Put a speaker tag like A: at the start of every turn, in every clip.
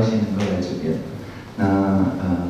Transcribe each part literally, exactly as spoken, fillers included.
A: 兴能够来这边。那呃，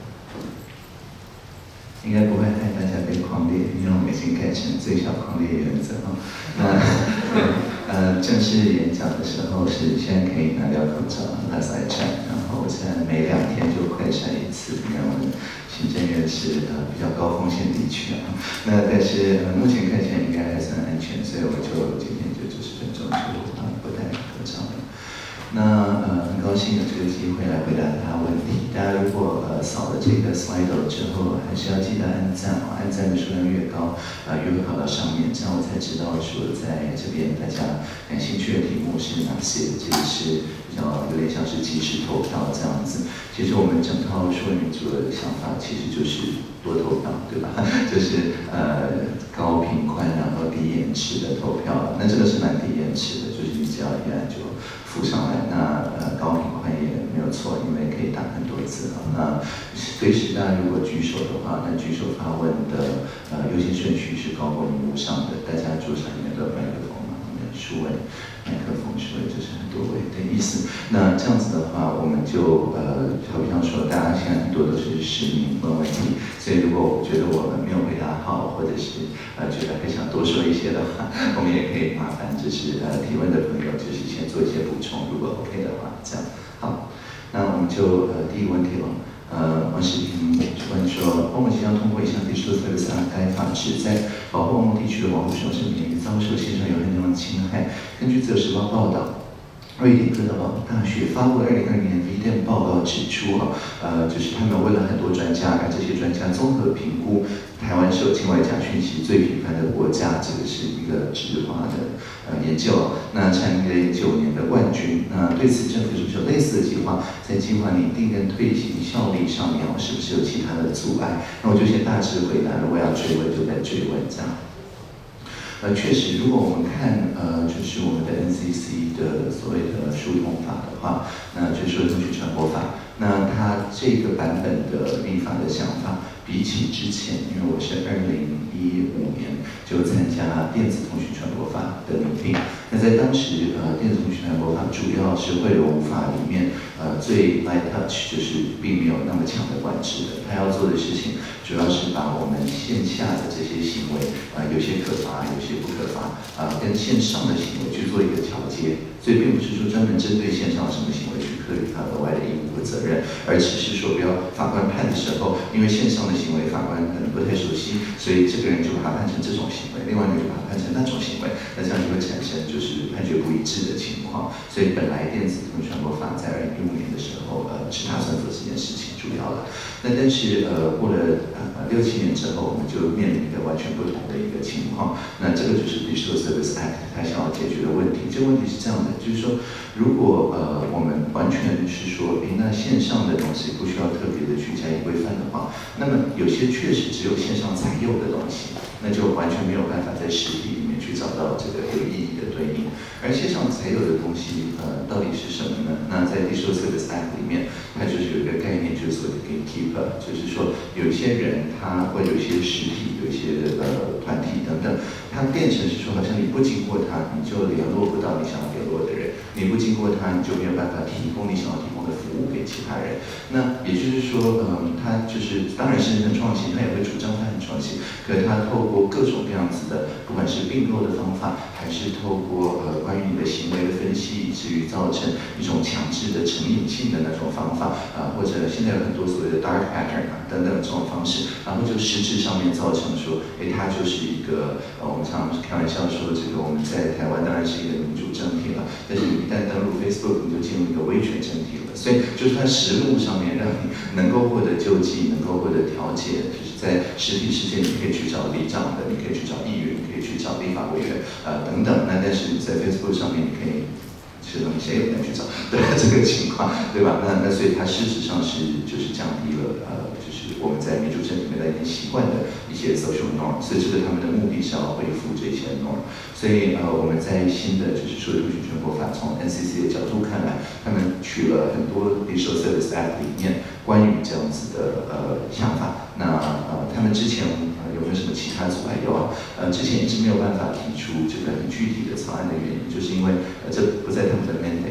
A: 应该不会害大家被框列，因为我们已经改成最小框列原则哈。那呃，正式演讲的时候是现在可以拿掉口罩，拿下来摘，然后现在每两天就快筛一次，因为我们行政院是呃比较高风险地区啊。那但是呃目前看起来应该还算安全，所以我就今天就九十分钟就啊不戴口罩了。那呃很高兴有这个机会来回答大家问题。大家如果呃扫了这个 slide 之后，还是要记得按赞哦，按赞的数量越高，呃越会跑到上面，这样我才知道说在这边大家感兴趣的题目是哪些。这个是比较有点像是即时投票这样子。其实我们整套数位民主的想法其实就是多投票，对吧？就是呃高频宽然后低延迟的投票，那这个是蛮低延迟的，就是你只要一按就附上来。那呃高频宽也没有错，因为可以打很多字啊。那随时大家如果举手的话，那举手发问的呃优先顺序是高过荧幕上的，大家桌上应该都有麦克风嘛，我们数位麦克风数位就是很多位的意思。那这样子的话，我们就呃好比方说，大家现在很多都是实名问问题，所以如果我觉得我们没有回答好，或者是呃觉得还想多说一些的话，我们也可以麻烦就是呃提问的朋友就是先做一些补充，如果 OK 的话，这样好。那我们就呃第一个问题了。呃，王世平问说，欧盟即将通过一项 Digital Services Act 该法旨，在保护欧盟地区的网络使用者免于遭受线上有害内容的侵害。根据自由时报报道，瑞典哥德堡大学发布了二零二零年 V D E M 报告指出啊，呃，就是他们问了很多专家，而这些专家综合评估，台湾是有境外假讯息最频繁的国家，这个是一个直化的呃研究。那蝉联九年的冠军。那对此政府是不是有类似的计划？在计划拟定跟推行效力上面，是不是有其他的阻碍？那我就先大致回答，如果要追问就再追问这样。呃，确实，如果我们看呃，就是我们的 N C C 的所谓的疏通法的话，那就是说通讯传播法，那它这个版本的立法的想法，比起之前，因为我是二零一五年就参加电子通讯传播法的拟定，那在当时呃，电子通讯传播法主要是汇流法里面呃最 light touch， 就是并没有那么强的管制的，它要做的事情主要是把我们线下的这些行为，呃，有些可罚，有些不可罚，呃，跟线上的行为去做一个调节，所以并不是说专门针对线上什么行为去课予他额外的义务和责任，而只是说不要法官判的时候，因为线上的行为法官可能不太熟悉，所以这个人就把它判成这种行为，另外一个就把它判成那种行为，那这样就会产生就是判决不一致的情况。所以本来电子通讯传播法在二零一五年的时候，呃，是打算做这件事情主要的。那但是呃，过了呃六七年之后，我们就面临一个完全不同的一个情况。那这个就是 Digital Services Act 它想要解决的问题。这个问题是这样的，就是说，如果呃我们完全是说，诶，那线上的东西不需要特别的去加以规范的话，那么有些确实只有线上才有的东西，那就完全没有办法在实体里面去找到这个有意义的对应。而线上才有的东西，呃，到底是什么呢？那在 Digital Services Act 里面，它就是有一个概念，就是所谓的 gatekeeper， 就是说有一些人他或有一些实体，有一些呃团体等等，它变成是说，好像你不经过它，你就联络不到你想要联络的人；你不经过它，你就没有办法提供你想要提供的服务给其他人。那也就是说，嗯，它就是当然是很创新，它也会主张它很创新，可是它透过各种各样子的，不管是并购的方法，还是透过呃关于你的行为的分析，以至于造成一种强制的成瘾性的那种方法啊、呃，或者现在有很多所谓的 dark pattern 啊等等这种方式，然后就实质上面造成说，哎，它就是一个呃，我们常常开玩笑说，这个我们在台湾当然是一个民主政体了，但是你一旦登录 Facebook， 你就进入一个威权政体了，所以就是它实务上面让你能够获得救济，能够获得调解，就是在实体世界你可以去找里长的，你可以去找议员，你可以去找立法委员，呃等等。那但是你在 Facebook 上面，你可以，其实你谁也不能去找，对这个情况，对吧？那那所以它事实上是就是降低了呃，就是我们在民主政体里面已经习惯的一些 social norm， 所以这个他们的目的是要恢复这些 norm。所以呃，我们在新的就是数位通讯传播法从 N C C 的角度看来，他们取了很多 Digital Services Act 里面关于这样子的呃想法。那呃，他们之前呃有没有什么其他阻碍？有啊，呃，之前一直没有办法提出这个很具体的草案的原因，就是因为呃这不在他们的 mandate。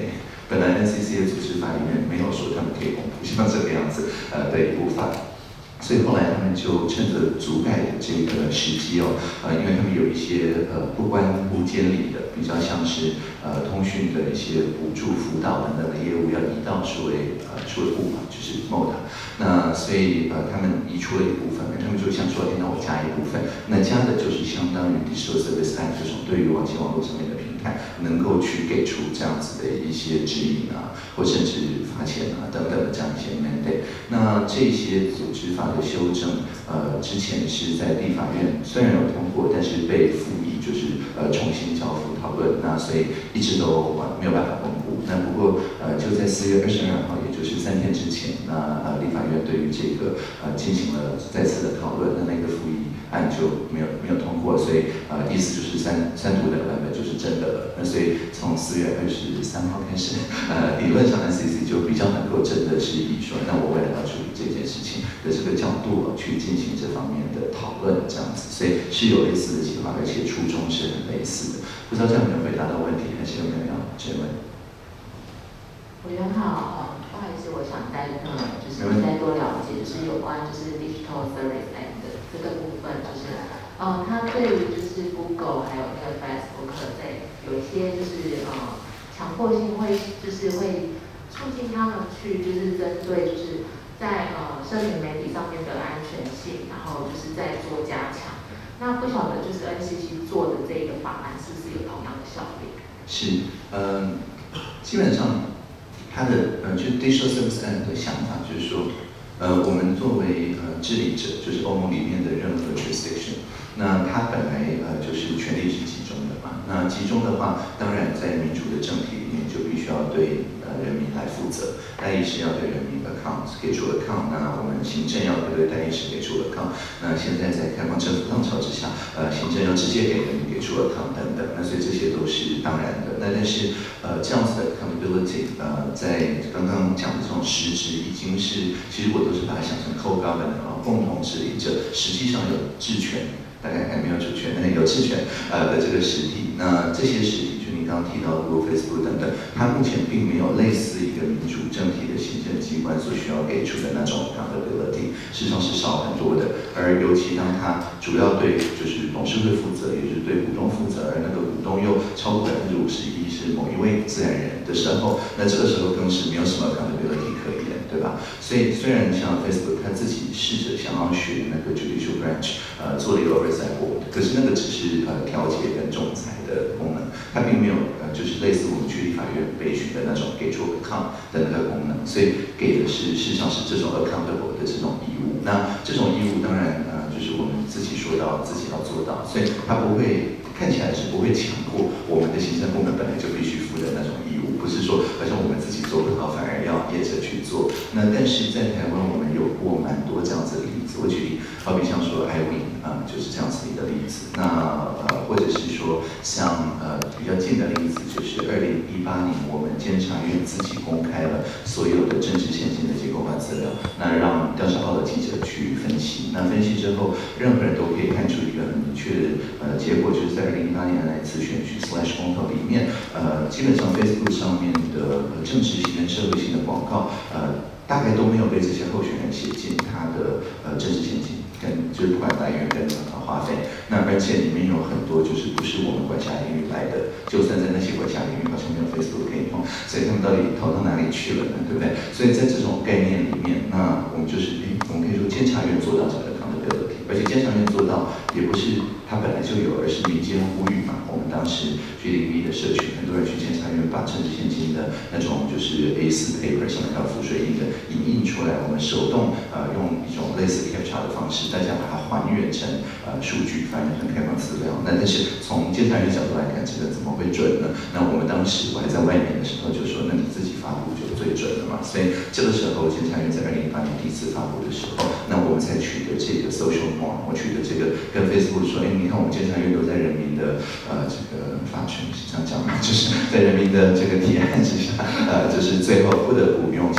A: 本来 N C C 的组织法里面没有说他们可以公布像这个样子呃的一部法。所以后来他们就趁着组改的这个时机哦，呃，因为他们有一些呃不关乎监理的，比较像是呃通讯的一些补助、辅导等等的业务要移到数位呃数位部嘛，就是 M O D A。那所以呃他们移出了一部分，他们就想说，哎，那我加一部分，那加的就是相当于 Digital Service Act 这种对于网际网络上面的平台，能够去给出这样子的一些指引啊，或甚至罚钱啊等等的这样一些 mandate。那这些组织法的修正，呃，之前是在立法院虽然有通过，但是被复议，就是呃重新交付讨论，那所以一直都呃没有办法公布。那不过呃就在四月二十二号，也就是三天之前，那呃立法院对于这个呃进行了再次的讨论，那那个复议案就没有没有通过，所以呃意思就是三三读的版本就是真的了。那所以从四月二十三号开始，呃理论上 N C C 就比较能够真的是以说，那我为了要处理这件事情的这个角度、哦、去进行这方面的讨论，这样子，所以是有类似的计划，而且初衷是很类似的。不知道这样有没有回答到问题，还是有没有要追问？
B: 委员好，不好意思，我想再嗯，就是再多了解，就是有关就是 Digital Service Act 的这个部分，就是呃，它对于就是 Google 还有那个 Facebook 在有一些就是呃强迫性会就是会促进他们去就是针对就是在呃社群媒体上面的安全性，然后就是在做加强。那不晓得就是 N C C 做的这个法案是不是有同样的效力？
A: 是，呃，基本上。它的呃，就 Digital Service Act 的想法就是说，呃，我们作为呃治理者，就是欧盟里面的任何 jurisdiction， 那它本来呃就是权力是集中的嘛。那集中的话，当然在民主的政体里面就必须要对呃人民来负责，代议士要对人民 account 给出 account， 那我们行政要对代议士给出 account。那现在在开放政府浪潮之下，呃，行政要直接给人民给出 account 等等，那所以这些都是当然的。那但是呃这样子的 accountability， 呃，在刚刚讲的这种实质已经是，其实我都是把它想成 co-government 啊，共同治理者，实际上有治权。大概还没有主权，但有治权呃的这个实体，那这些实体，就您刚刚提到的 Google、Facebook 等等，它目前并没有类似一个民主政体的行政机关所需要给出的那种 accountability， 事实上是少很多的。而尤其当它主要对就是董事会负责，也就是对股东负责，而那个股东又超过百分之五十一是某一位自然人的时候，那这个时候更是没有什么 accountability 可言，对吧？所以虽然像 Facebook 它自己试着想要学那个 judicial branch， 呃，做了一个 oversight board， 可是那个只是呃调解跟仲裁的功能，它并没有呃就是类似我们去立法院备询的那种给出 account 的那个功能，所以给的是事实上是这种 accountable 的这种义务。那这种义务当然呃就是我们自己说到自己要做到，所以它不会看起来是不会强迫我们的行政部门本来就必须负的那种义务，不是说好像我们自己做不到，反而要业者去做。那但是在台湾我们有过蛮多这样子的例子，我举例，好比像说 iWin 啊、呃，就是这样子的一个例子。那呃，或者是说像呃比较近的例子，就是二零一八年我们监察院自己公开了所有的政治现金的结构化资料，那让调查报的记者去分析。那分析之后，任何人都可以看出一个很明确的呃结果，就是在二零一八年的那一次选举 slash 公投里面，呃，基本上 Facebook 上面的呃政治性跟社会性的广告，呃。大概都没有被这些候选人写进他的呃政治现金跟就是不管来源跟呃花费，那而且里面有很多就是不是我们管辖领域来的，就算在那些管辖领域好像没有 Facebook 可以用，所以他们到底投到哪里去了呢？对不对？所以在这种概念里面，那我们就是诶，我们可以说监察院做到这个 accountability， 而且监察院做到也不是它本来就有，而是民间呼吁嘛。我们当时去零一的社群，很多人去监察院把政治现金的那种就是 A 四 paper 上面还有浮水印的影印出来，我们手动呃用一种类似 captcha 的方式，大家把它还原成呃数据，反映成开放资料。那但是从监察院角度来看，这个怎么会准呢？那我们当时我还在外面的时候就说，那你自己发布就最准了嘛。所以这个时候监察院在二零一八年第一次发布的时候，那我们才取得这个 social norm， 我取得这个跟 Facebook 说，哎，你看我们监察院都在人民的呃这个法权是这样讲吗？就是在人民的这个提案之下，呃，就是最后不得不用结构化资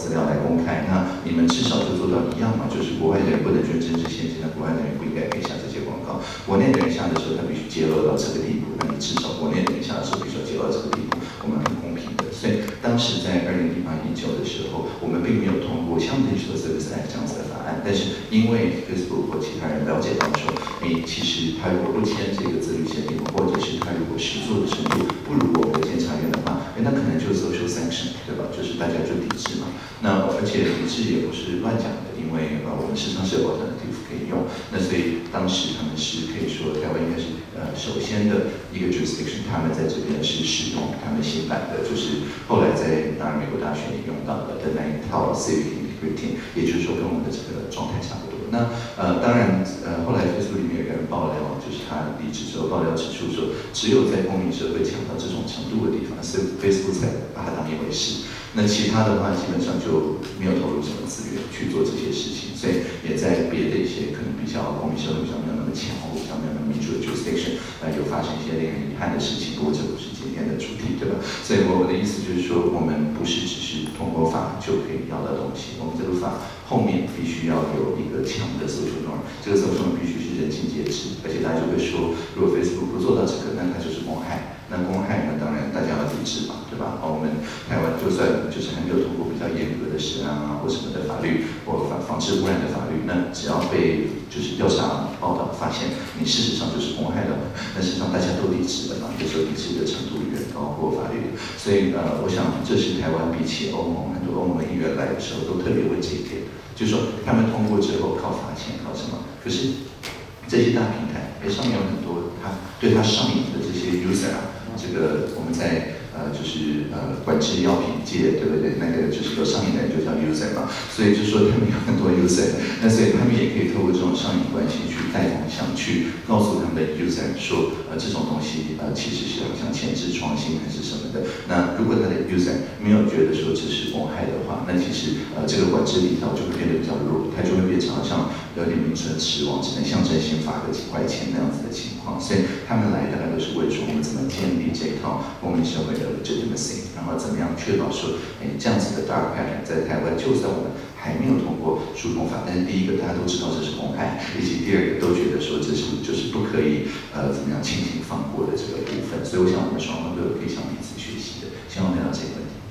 A: 资料来公开，那你们至少就做到一样嘛，就是国外的人不能捐政治献金，那国外的人不应该可以下这些广告。国内的人下的时候，他必须揭露到这个地步，那你至少国内的人下的时候必须要揭露到这个地步，我们很公平的。所以当时在二零一八一九的时候，我们并没有通过像 Digital Services Act 这样子的法案，但是因为 Facebook 或其他人了解到说，哎，其实他如果不签这个自律协定，或者是他如果实作的程度不如我们的监察院的话，哎，那可能就 social sanction， 对吧？就是大家就抵制嘛。那而且抵制也不是乱讲的，因为呃我们事实上是有 alternative 可以用。那所以当时他们是可以说台湾应该是呃首先的一个 jurisdiction， 他们在这边是使用他们新版的，就是后来在当然美国大选也用到了的那一套 civic integrity， 也就是说跟我们的这个状态差不多。那呃当然呃后来 Facebook 里面有一个人爆料，就是他离职之后爆料指出说，只有在公民社会强到这种程度的地方，所以 Facebook 才把它当一回事。那其他的话基本上就没有投入什么资源去做这些事情，所以也在别的一些可能比较公民社会比较没有那么强，或比较没有那么民主的 jurisdiction， 呃有发生一些令人遗憾的事情。不过这不是今天的主题，对吧？所以我的意思就是说，我们不是只是通过法就可以要到东西，我们这个法后面必须要有一个强的 social norm， 这个 social norm 必须是人尽皆知，而且大家就会说，如果 Facebook 不做到这个，那它就是公害。那公害呢，当然大家要抵制嘛，对吧？我们台湾就算就是还没有通过比较严格的食安啊或什么的法律，或防防治污染的法律，那只要被就是调查报道发现你事实上就是公害了，那事实上大家都抵制了嘛，有时候抵制的程度远高过法律。所以呃，我想这是台湾比起欧盟很多欧盟的议员来的时候都特别为这一点，就是说他们通过之后靠罚钱靠什么？可是这些大平台，哎，上面有很多他对他上瘾的这些 user 啊。这个我们在呃就是呃管制药品界，对不对？那个就是有上瘾的人就叫 user 嘛，所以就说他们有很多 user， 那所以他们也可以透过这种上瘾关系去带方向，去告诉他们的 user 说，呃这种东西呃其实是好像前置创新还是什么的。那如果他的 user 没有觉得说这是公害的话，那其实呃这个管制力道就会变得比较弱，它就会变成好像有点名存实亡，只能象征性罚个几块钱那样子的情况。所以他们来大概都是为说我们怎么建立这一套公民社会的 legitimacy， 然后怎么样确保说，哎，这样子的 dark pattern 在台湾，就算我们还没有通过诉讼法，但是第一个大家都知道这是公害，以及第二个都觉得说这是就是不可以呃怎么样轻轻放过的这个部分。所以我想我们双方都有可以向彼此学习的。希望回答这个问题。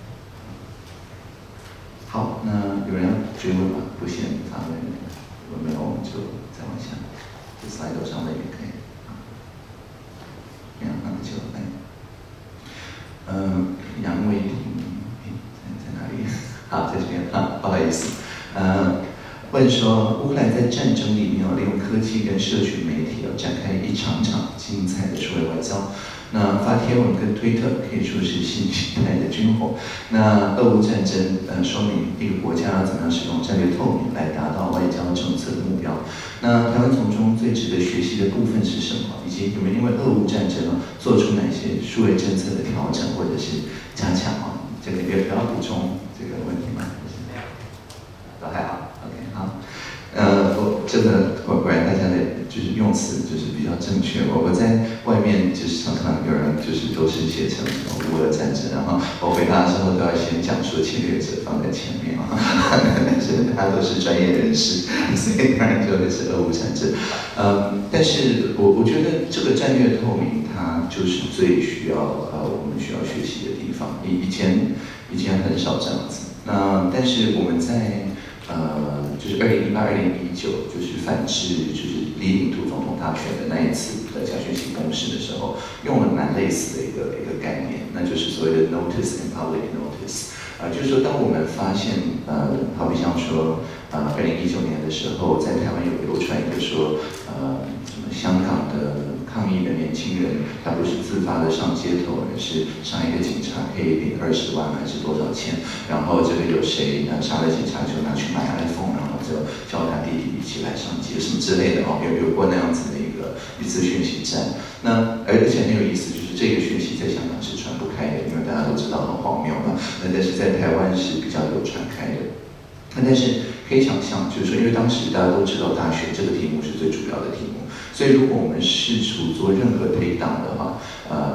A: 好，那有人要追问吗？不限发问，如果没有我们就再往下，就 slide 上的也可以。两那就来，嗯，杨伟霆，在在哪里？好，在这边啊，不好意思，呃，问说乌克兰在战争里面有利用科技跟社群媒体要展开一场场精彩的数位外交。那发帖文跟推特可以说是新形态的军火。那俄乌战争呃说明一个国家要怎么样使用战略透明来达到外交政策的目标。那台湾从中最值得学习的部分是什么？以及有没有因为俄乌战争呢做出哪些数位政策的调整或者是加强啊？这个也不要补充这个问题吗？都还好 ，OK 好。呃，我真的果果然大家的就是用词就是比较正确。我我在外面就是常常有人就是都是写成什么乌俄战争，然后我回答的时候都要先讲说侵略者放在前面啊，但是大家都是专业人士，所以当然就会是俄乌战争。嗯，但是我我觉得这个战略透明，它就是最需要呃我们需要学习的地方。以以前以前很少这样子，那但是我们在。呃，就是二零一八、二零一九，就是反制，就是李领土总统大选的那一次的假讯息攻势的时候，用了蛮类似的一个一个概念，那就是所谓的 notice and public notice。啊、呃，就是说，当我们发现，呃，好比像说，呃，二零一九年的时候，在台湾有流传一个说，呃，什么香港的抗议的年轻人，他不是自发的上街头，而是上一个警察可以领二十万还是多少钱，然后这个有谁呢杀了警察就拿去买 iPhone， 然后就叫他弟弟一起来上街什么之类的哦，有有过那样子的一个一次讯息战。那而且很有意思，就是这个讯息在香港是传不开的，因为大家都知道很荒谬嘛。那但是在台湾是比较有传开的。那但是可以想象，就是说，因为当时大家都知道大选这个题目是最主要的题目，所以如果我们试图做任何推挡的话，呃，那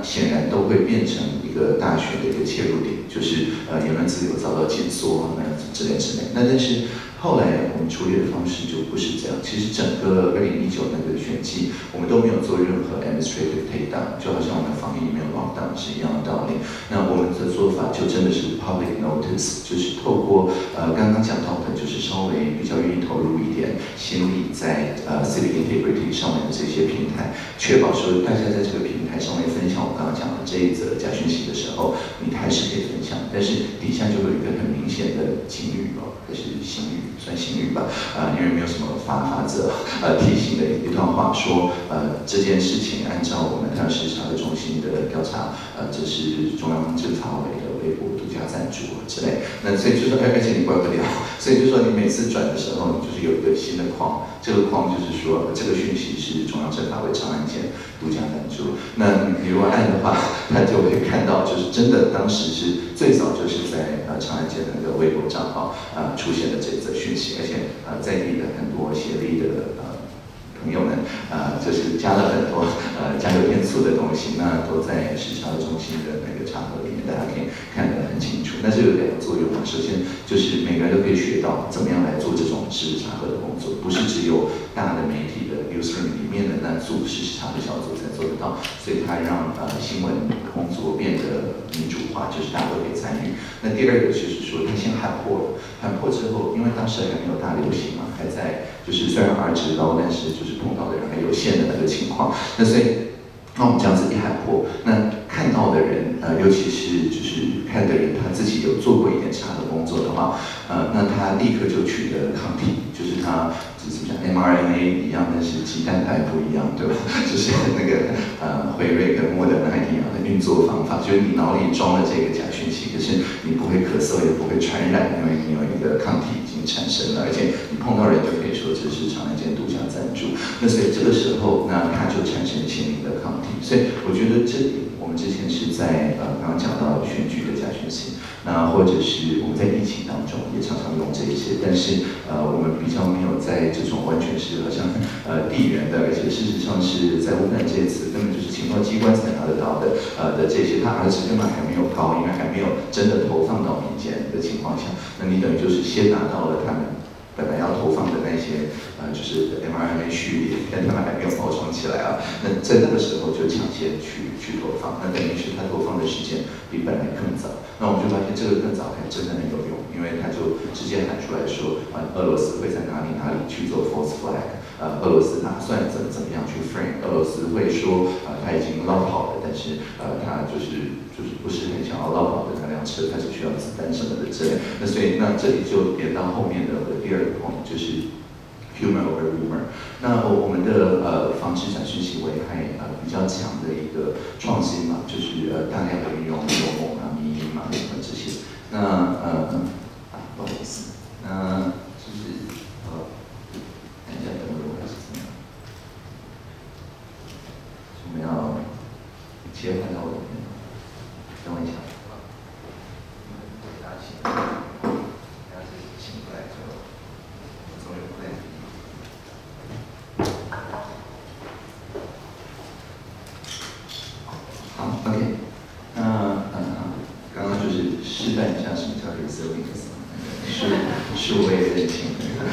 A: 显然都会变成一个大学的一个切入点，就是呃言论自由遭到紧缩那之类之类。那但是后来我们处理的方式就不是这样。其实整个二零一九那个选季，我们都没有做任何 administrative takedown， 就好像我们防疫没有 lockdown 是一样的道理。那我们的做法就真的是 public notice， 就是透过呃刚刚讲到的，就是稍微比较愿意投入一点心力在呃 civic integrity 上面的这些平台，确保说大家在这个平台上面分享我刚刚讲的这一则假讯息的时候，你还是可以分享，但是底下就会有一个很明显的警语哦，还是刑语。算刑语吧，呃，因为没有什么法法则，呃，提醒的一段话说，呃，这件事情按照我们台湾视察的中心的调查，呃，这是中央政法委的微博独家赞助之类，那所以就说，而且你关不了，所以就说你每次转的时候，你就是有一个新的框，这个框就是说这个讯息是中央政法委长案件独家赞助，那你如果按的话，他就会看到，就是真的当时是最早就是在呃长安街的那个微博账号啊、呃、出现的这则讯息，而且呃在地的很多协力的呃朋友们呃就是加了很多呃加油添醋的东西，那都在视察中心的那个场合里面，大家可以看得很清楚。那这有两个作用嘛，首先就是每个人都可以学到怎么样来做这种事实查核的工作，不是只有大的媒体的 newsroom 里面的那组事实查核小组才做得到，所以它让呃新闻工作变得民主化，就是大家都可以参与。那第二个就是说，他先喊破了，喊破之后，因为当时还没有大流行嘛，还在就是虽然 R 值高，但是就是碰到的人还有限的那个情况，那所以。那我们这样子一喊破，那看到的人，呃，尤其是就是看的人，他自己有做过一点查核工作的话，呃，那他立刻就取得抗体，就是他就是像 M R N A 一样，但是鸡蛋还不一样，对吧？就是那个呃辉瑞跟莫德纳一样的运作方法，就是你脑里装了这个假讯息，可是你不会咳嗽，也不会传染，因为你有一个抗体已经产生了，而且你碰到人就可以说这是长安街独家赞助。那所以这个时候，那它就产生鲜明的抗体。所以我觉得这里我们之前是在呃刚刚讲到选举的假讯息，那或者是我们在疫情当中也常常用这一些，但是呃我们比较没有在这种完全是好像呃地缘的，而且事实上是在乌克兰这一次根本就是情报机关才拿得到的呃的这些，它 R 值根本还没有高，因为还没有真的投放到民间的情况下，那你等于就是先拿到了他们。本来要投放的那些呃，就是 M R N A 序列，但他们还没有包装起来啊。那在那个时候就抢先去去投放，那等于是他投放的时间比本来更早。那我们就发现这个更早还真的很有用，因为他就直接喊出来说，啊、呃，俄罗斯会在哪里哪里去做 false flag， 呃，俄罗斯打算怎么怎么样去 frame， 俄罗斯会说，呃，他已经捞跑了，但是呃，他就是就是不是很想要捞跑的那辆车，他只需要子弹什么的之类。那所以那这里就连到后面的我的第二。就是 humor over rumor。那我们的呃防止假讯息危害呃比较强的一个创新嘛，就是呃大量的运用幽默啊、迷因嘛什么这些。那呃啊不好意思，那就是呃看一下等会还是怎么样？我们要切换到我的电脑，等我一下。大家请，大家请过来之后。好 ，OK， 那呃，刚刚就是示范一下什么叫 resilience， 数数位认清，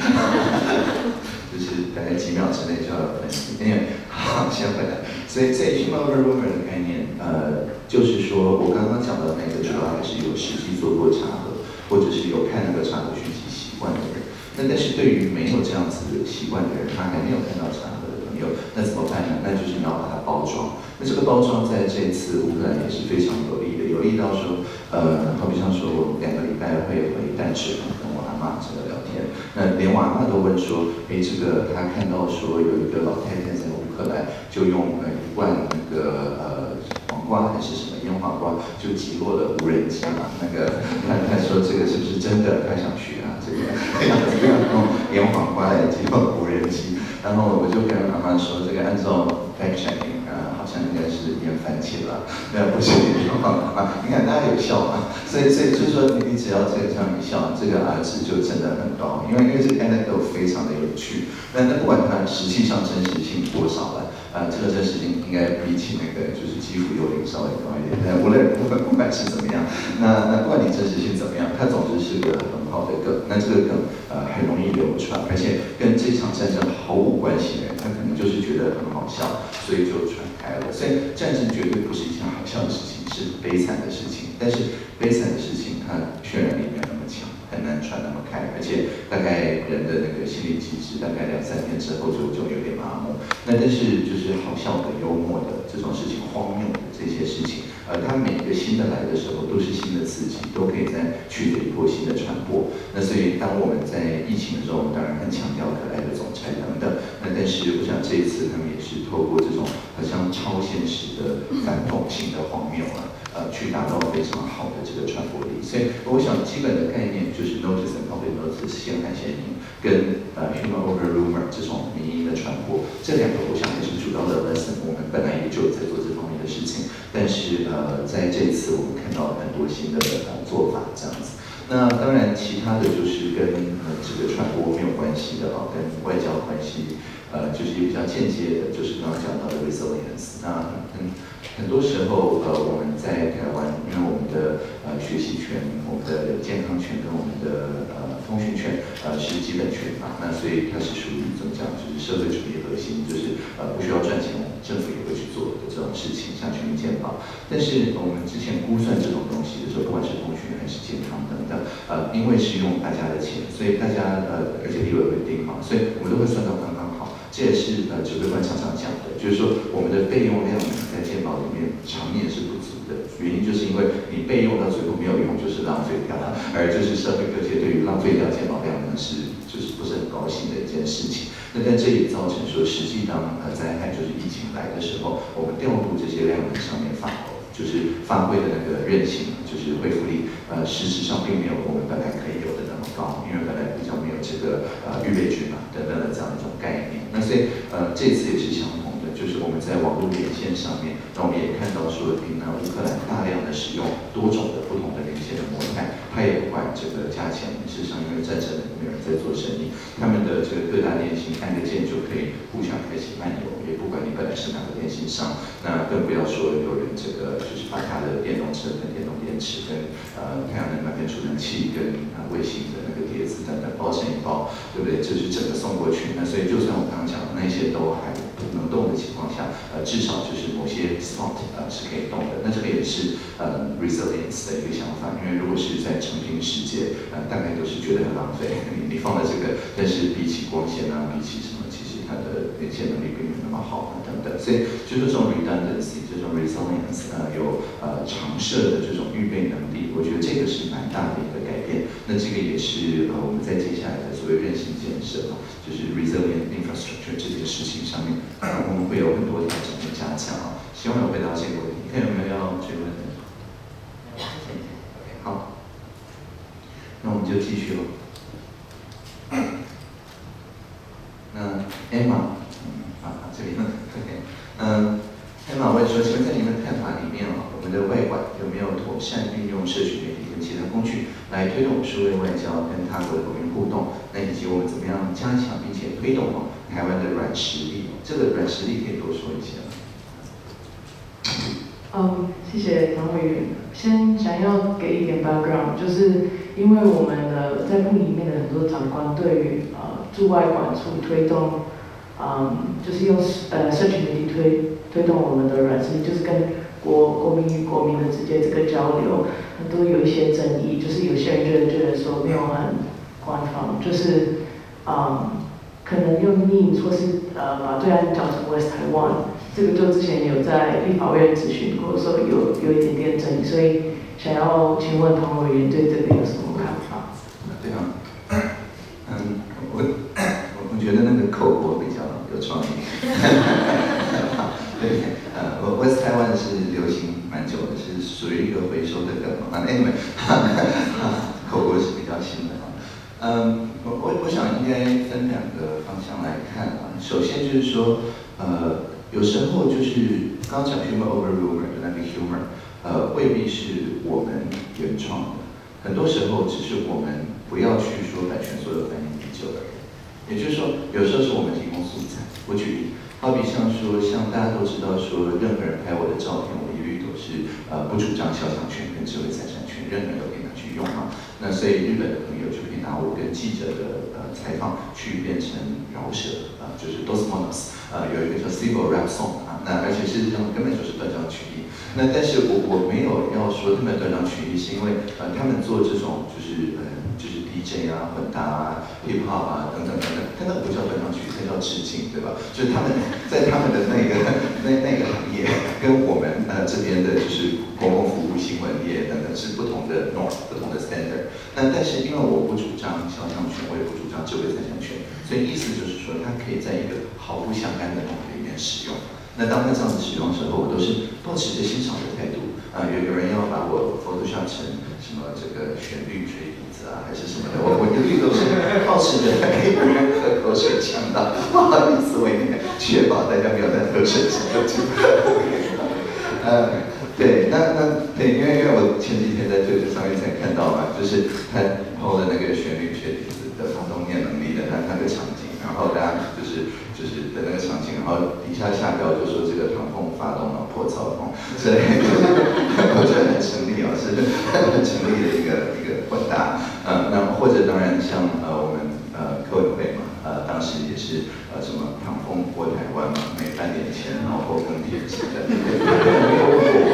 A: 就是大概几秒之内就要分析。因为好，先回来。所以，所以 humor over rumor 的概念，呃，就是说我刚刚讲的那个，主要还是有实际做过查核，或者是有看那个查核讯息习惯的人。那但是对于没有这样子习惯的人，他还没有看到查核的朋友，那怎么办呢？那就是你要把它包装。那这个包装在这一次乌克兰也是非常有利的，有利到说，呃，好比像说我两个礼拜会回淡水跟我阿嬷这个聊天，那连我阿嬷都问说，哎，这个他看到说有一个老太太在乌克兰就用呃一罐那个呃黄瓜还是什么腌黄瓜就击落了无人机嘛，那个他他说这个是不是真的？他想学啊，这个怎么样用腌黄瓜来击落无人机？然后我就跟阿嬷说，这个按照 fact checking。好像应该是腌番茄了，那不是腌黄瓜。你看大家有笑嘛？所以所以就是说你你只要这个这样一笑，这个 R 值就真的很高，因为因为这个 anecdote 非常的有趣。那那不管它实际上真实性多少了， 呃，这个这个事情应该比起那个就是基辅幽灵稍微高一点。但无论不管不管是怎么样，那那不管你真实性怎么样，它总之是个很好的梗。那这个梗呃很容易流传，而且跟这场战争毫无关系的人，他可能就是觉得很好笑，所以就传开了。所以战争绝对不是一件好笑的事情，是悲惨的事情。但是悲惨的事情它渲染力没有那么强，很难传那么开，而且大概人的那个心理机制，大概两三天之后就就有点麻木。那但是就是好笑的、幽默的这种事情、荒谬的这些事情，呃，它每一个新的来的时候都是新的刺激，都可以再取得一波新的传播。那所以当我们在疫情的时候，我们当然很强调可爱的总裁等等。那但是我想这一次他们也是透过这种好像超现实的反讽性的荒谬啊。呃，去达到非常好的这个传播力，所以我想基本的概念就是 notice and public notice 先看先赢，跟呃 humor over rumor 这种民意的传播，这两个我想也是主要的 lesson。我们本来也就有在做这方面的事情，但是呃，在这一次我们看到了很多新的呃做法这样子。那当然，其他的就是跟呃这个传播没有关系的啊，跟外交关系，呃，就是也比较间接的，就是刚刚讲到的 resilience。那嗯。很多时候，呃，我们在台湾，因为我们的呃学习权、我们的健康权跟我们的呃通讯权，呃是基本权嘛，那所以它是属于怎么讲，就是社会主义核心，就是呃不需要赚钱，政府也会去做的这种事情，像全民健保。但是我们之前估算这种东西的时候，不管是通讯还是健康等等，呃，因为是用大家的钱，所以大家呃，而且立委会定嘛，所以我们都会算到刚刚好。这也是呃指挥官常常讲的，就是说我们的备用量在健保里面常年是不足的，原因就是因为你备用到最后没有用，就是浪费掉了，而就是社会各界对于浪费掉健保量呢是就是不是很高兴的一件事情。那但这也造成说，实际当呃灾害就是疫情来的时候，我们调度这些量能上面发就是发挥的那个韧性，就是恢复力，呃，事实上并没有我们本来可以有的那么高，因为本来比较没有这个呃预备军嘛等等的这样一种概念。那所以呃这次也是相同的，就是我们在网络连线上面，那我们也看到说，平常乌克兰大量的使用多种的不同的连线的模态，它也不管这个价钱，事实上因为战争没有人在做生意，他们的这个各大电信按个键就可以互相开启漫游，也不管你本来是哪个电信商，那更不要说有人这个就是把他的电动车跟电动电池跟呃太阳能板跟储能器跟呃卫星的那个碟子等等包成一包，对不对？就是整个送过去。那所以就算我刚刚讲的那些都还不能动的情况下，呃，至少就是某些 spot 呃是可以动的。那这个也是呃 resilience 的一个想法，因为如果是在成平世界，呃，大概都是觉得很浪费。你你放了这个，但是比起光纤啊，比起什么，其实它的连线能力并没有那么好啊，等等。所以就是这种 redundancy， 这种 resilience， 呃，有呃常设的这种预备能力，我觉得这个是蛮大的一个改变。那这个也是呃我们在接下来的所谓韧性建设，就是 resilient infrastructure 这件事情上面，我们会有很多调整跟加强啊。希望有回答这个问题，看有没有要追问的？好，那我们就继续了。那 Emma， 嗯，啊，这里呢 ，OK， 嗯 ，Emma 问说，请问在您的看法里面啊，我们的外管有没有妥善运用社群媒体跟其他工具来推动数位外交跟他国的国民互动？那以及我们怎么样加强并且推动啊台湾的软实力？这个软实力可以多说一些吗？
C: 嗯，谢谢唐委员。先想要给一点 background， 就是因为我们的在部里面的很多长官对于呃驻外管处推动，嗯，就是用呃社群媒体推推动我们的软实力，就是跟国国民与国民的之间这个交流，都有一些争议。就是有些人觉得觉得说没有很官方，就是嗯可能用 meme 或是呃把对岸讲成 West Taiwan。这个就之前有在立法院咨询过，所以有有一点点争议，所以想要请问唐委员对这个有什么看法？
A: 对啊，嗯，我我觉得那个口播比较有创意。对，呃，我 West Taiwan 是流行蛮久的，是属于一个回收的梗嘛。Anyway， 口播是比较新的。嗯，我我我想应该分两个方向来看啊。首先就是说，呃。有时候就是刚刚讲 humor over rumor 的那个 humor， 呃，未必是我们原创的，很多时候只是我们不要去说版权所有翻译已久的人，也就是说，有时候是我们提供素材。我举例， 好比像说，像大家都知道说，任何人拍我的照片，我一律都是呃不主张肖像权跟智慧财产权，任何人都可以拿去用嘛。那所以日本的朋友就可以拿我跟记者的呃采访去变成饶舌啊、呃，就是 Dos Monos， 呃有一个叫 Civil Rap Song 啊，那而且事实上根本就是断章取义。那但是我我没有要说他们断章取义，是因为呃他们做这种就是呃就是 D J 啊、混搭啊、hip hop 啊等等等等，它那个不叫断章取义，它叫致敬，对吧？就是他们在他们的那个那那个行业，跟我们呃这边的就是公共服务、新闻业等等是不同的 norm、不同的 standard。那但是因为我不主张肖像权，我也不主张智慧财产权，所以意思就是说，它可以在一个毫不相干的东西里面使用。那当他这样子使用的时候，我都是抱持着欣赏的态度。啊、呃，有有人要把我 Photoshop 成什么这个旋律吹笛子啊，还是什么的，我我一律都是抱持着有人喝口水呛到，不好意思，我一定确保大家没有在喝水呛到。呃，对，那那对，因为因为我前几天在就是上面才看到嘛，就是他 P O 的那个旋律吹笛子的发动念能力的那那个场景，然后大家就是就是的那个场景，然后底下下标就说这个唐凤发动了破操风，所以我觉得很成立啊，是很成立的一个一个混搭。呃，那或者当然像呃我们呃科委会嘛，呃当时也是呃什么唐凤过台湾嘛，每半年前然后更贴纸的，没有问过我，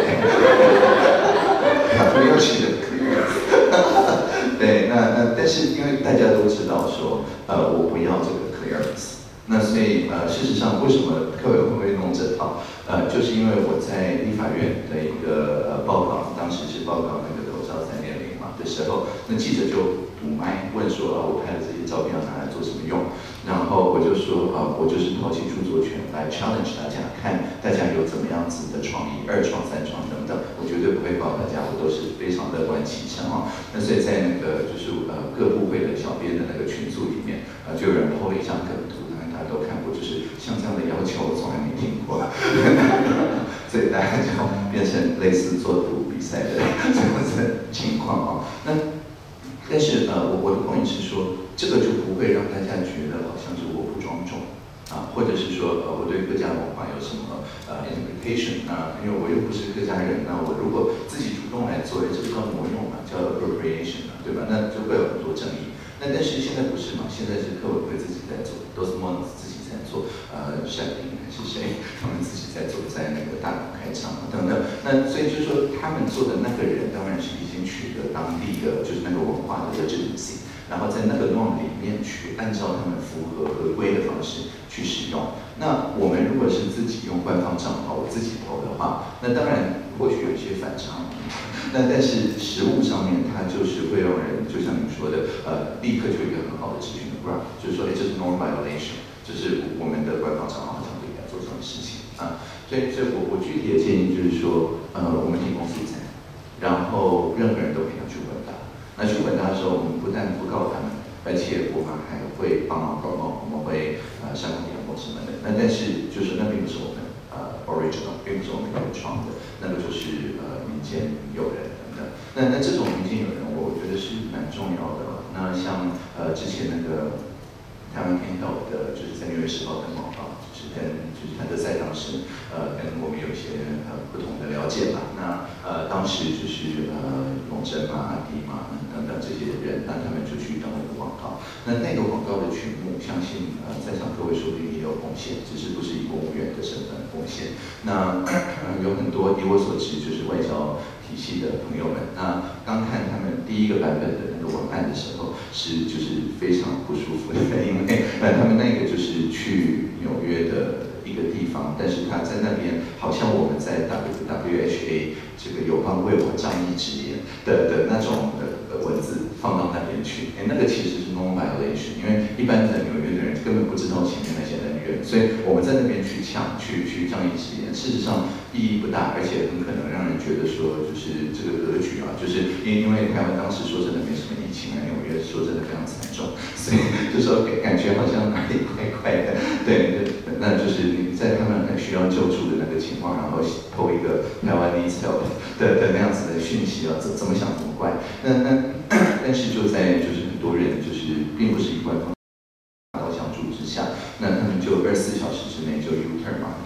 A: 他没有取的。对，那那但是因为大家都知道说，呃我不要这个 clearance。那所以呃，事实上，为什么科委会会弄这套？呃，就是因为我在立法院的一个呃报告，当时是报告那个口罩三点零嘛的时候，那记者就堵麦问说啊，我拍的这些照片要拿来做什么用？然后我就说啊，我就是抛弃著作权来 challenge 大家，看大家有怎么样子的创意，二创、三创等等，我绝对不会告大家，我都是非常乐观其成啊。那所以在那个就是呃各部会的小编的那个群组里面，啊、呃、就有人 po 了一张梗图。大家都看过，就是像这样的要求，我从来没听过，所以大家就变成类似做图比赛的这样子的情况啊。那但是呃，我我的 point 是说，这个就不会让大家觉得好像是我不庄重啊，或者是说呃我对客家文化有什么呃 interpretation 啊，因为我又不是客家人，那我如果自己主动来做，这个叫挪用嘛，叫 appropriation 嘛，对吧？那就会有很多争议。那但是现在不是嘛？现在是科委会自己在做，都是 Monos 自己在做，呃，山林还是谁，他们自己在做，在那个大港开唱等等。那所以就是说，他们做的那个人当然是已经取得当地的就是那个文化的 legitimacy， 然后在那个 norm 里面去按照他们符合合规的方式去使用。那我们如果是自己用官方账号，我自己投的话，那当然或许有一些反常。那但是实物上面，它就是会让人，就像你说的，呃，立刻就有一个很好的咨询的 graph， 就是说，哎，这是 norm violation， 就是我们的官方账号好像不应该做这种事情啊。所以，所以我我具体的建议就是说，呃，我们提供素材，然后任何人都可以拿去混搭。那去混搭的时候，我们不但不告他们，而且我们还会帮忙 promote， 我们会呃上点或什么的。那但是就是那并不是我们呃 original， 并不是我们原创的，那个就是呃民间友人等等。那那这种民间友人，我觉得是蛮重要的。那像呃之前那个台湾天道的，就是在《纽约时报》的广告，就是跟就是谭德赛当时呃跟我们有一些呃不同的了解吧。那呃当时就是呃永贞嘛、阿迪嘛等等这些人，那他们就去当那个广告。那那个广告的曲目，相信呃在场各位说不定也有贡献，只是不是以公务员的身份贡献。那、呃、有很多以我所知就是外交体系的朋友们，那刚看他们第一个版本的那个文案的时候，是就是非常不舒服的，因为呃他们那个就是去纽约的一个地方，但是他在那边好像我们在 W H A 这个友邦为我仗义直言的的那种的文字放到那边去，哎，那个其实是 norm violation， 因为一般在纽约的人根本不知道前面那些人员，所以我们在那边去抢去去仗义直言，事实上意义不大，而且很可能让人觉得说就是这个格局啊，就是因因为台湾当时说真的没什么疫情啊，纽约说真的非常惨重，所以就说感觉好像哪里怪怪的，对，那就是你在他们很需要救助的那个情况，然后投一个台湾 needs help 的的那样子的讯息啊，怎怎么想怎么怪，那那但是就在就是很多人就是并不是以官方。相助之下，那他们就二十四小时之内就 U turn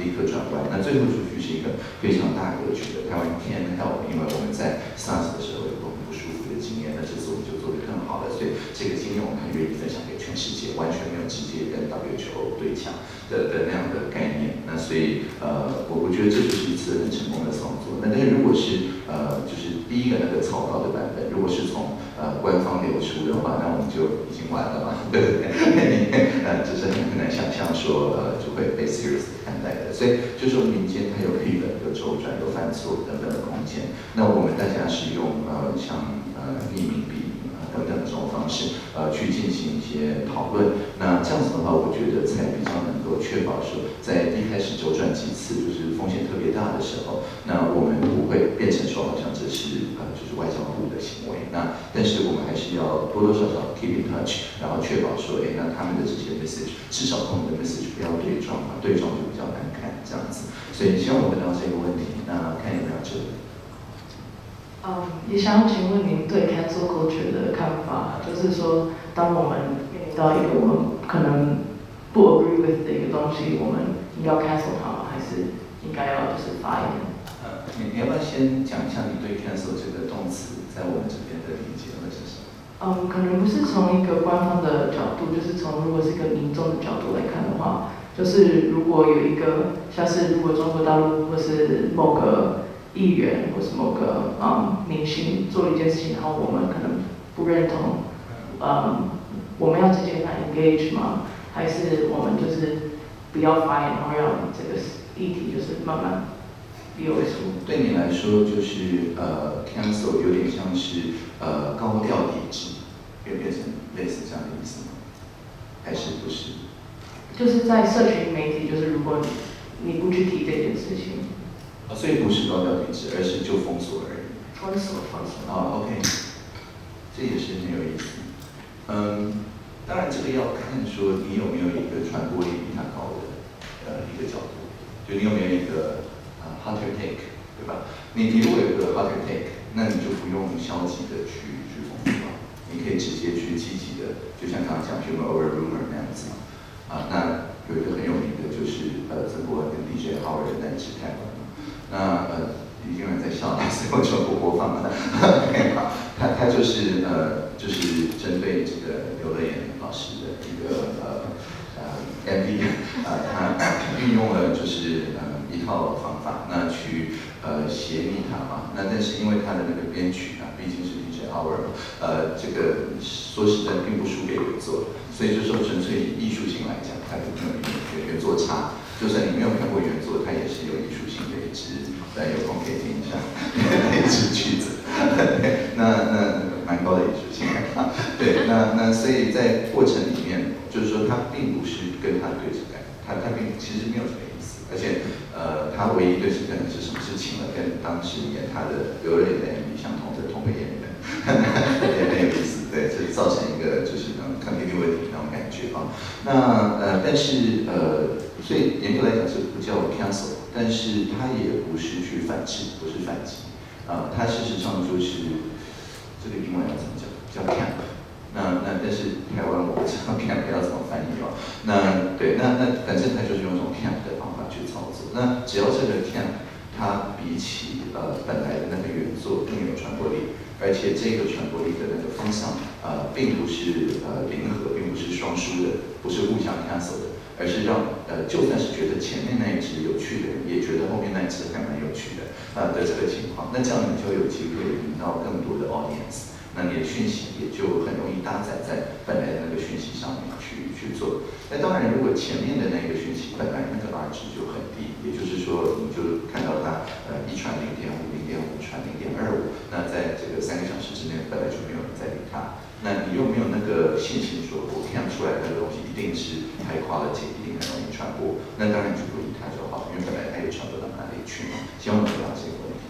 A: 立刻转弯。那最后出去是一个非常大格局的台湾 Can Help， 因为我们在 SARS 的时候有过很不舒服的经验，那这次我们就做得更好了，所以这个经验我们很愿意分享给全世界，完全没有直接跟 W H O 对呛的的那样的概念。那所以呃，我我觉得这就是一次很成功的操作。那但是如果是呃，就是第一个那个草稿的版本，如果是从呃官方流出的话，那我们就已经完了嘛，对不对？呃，就是很难想象说呃就会被 serious 看待的。所以就是说民间它有黑本、有周转、有犯错等等的空间。那我们大家是用呃像呃匿名笔。等等这种方式，呃，去进行一些讨论。那这样子的话，我觉得才比较能够确保说，在一开始周转几次，就是风险特别大的时候，那我们不会变成说好像这是呃就是外交部的行为。那但是我们还是要多多少少 keep in touch， 然后确保说，哎，那他们的这些 message， 至少跟我们的 message 不要对撞嘛，对撞就比较难看这样子。所以希望我回答这个问题，那看有没有这里。
C: 嗯，也想要请问您对 cancel culture 的看法，就是说，当我们面临到一个我们可能不 agree with 的一个东西，我们应该要 cancel 它吗？还是应该要就是发言？
A: 呃，你你要不要先讲一下你对 cancel 这个动词在我们这边的理解会是什么？
C: 嗯，可能不是从一个官方的角度，就是从如果是一个民众的角度来看的话，就是如果有一个像是如果中国大陆或是某个议员或是某个嗯明星做了一件事情，然后我们可能不认同，嗯，我们要直接跟他 engage 吗？还是我们就是不要发言，然后让这个议题就是慢慢流出？
A: 对你来说，就是呃 cancel 有点像是呃高调抵制，变变成类似这样的意思吗？还是不是？
C: 就是在社群媒体，就是如果你你不去提这件事情。
A: 啊，所以不是高调抵制，而是就封锁而已。
C: 封锁，封锁。
A: 啊 ，OK， 这也是很有意思。嗯，当然这个要看说你有没有一个传播力比它高的呃一个角度，就你有没有一个呃 hotter take， 对吧？你你如果有一个 hotter take， 那你就不用消极的去去封锁，你可以直接去积极的，就像刚刚讲 humor over rumor 那样子嘛。啊，那有一个很有名的就是呃曾国恩跟 D J Howard 的那一支台湾。那呃，已经有人在笑了，所以我就不播放了。他他就是呃，就是针对这个刘乐言老师的一个呃呃 M V 啊、呃，他运用了就是呃一套方法，那去呃斜逆他嘛。那但是因为他的那个编曲啊，毕竟是 D J Howard， 呃，这个说实在并不输给原作，所以就说纯粹以艺术性来讲，它并没有原原作差。就算你没有看过原作，它也是有艺术性的一支，大家有空可以听一下一支曲子。那那蛮高的艺术性。对，那那所以在过程里面，就是说它并不是跟他对着干，他他并其实没有这个意思，而且呃，他唯一对着干的是什么？是请了跟当时演他的刘乐言的 M V 相同的同个演员，也很有意思。对，这造成一个就是那种 continuity 那种感觉啊。那呃，但是呃。所以严格来讲是不叫 cancel， 但是它也不是去反制，不是反击，啊、呃，它事实上就是这个英文要怎么讲？叫 camp。那那但是台湾我不知道 camp 要怎么翻译哦。那对，那那反正它就是用这种 camp 的方法去操作。那只要这个 camp 它比起呃本来的那个原作更有传播力，而且这个传播力的那个方向呃并不是呃零和，并不是双输的，不是互相 cancel 的。而是让呃，就算是觉得前面那一支有趣的人，也觉得后面那一支还蛮有趣的啊、呃、的这个情况，那这样你就有机会引到更多的 audience， 那你的讯息也就很容易搭载在本来的那个讯息上面去去做。那当然，如果前面的那个讯息本来那个 R 值就很低，也就是说你就看到它呃一传零点五，零点五传零点二五，那在这个三个小时之内本来就没有人在理它。那你又没有那个信心说，我看出来那个东西一定是 high quality， 一定很容易传播，那当然就不理它就好，因为本来它也传不到哪里去嘛。希望能回答这个问题。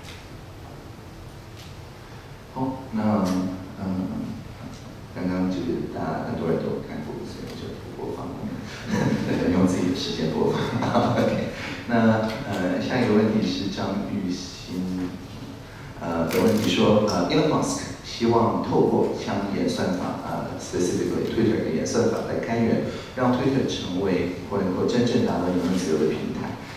A: 好，那嗯，刚刚就是大家很多人都有看过，所以我就不播放了，用自己的时间播放。OK， 那呃下一个问题是张玉新呃的问题说，呃 Elon Musk。希望透过将演算法啊、呃、，specifically Twitter 的演算法来开源，让 Twitter 成为或者或真正达到言论自由的平台。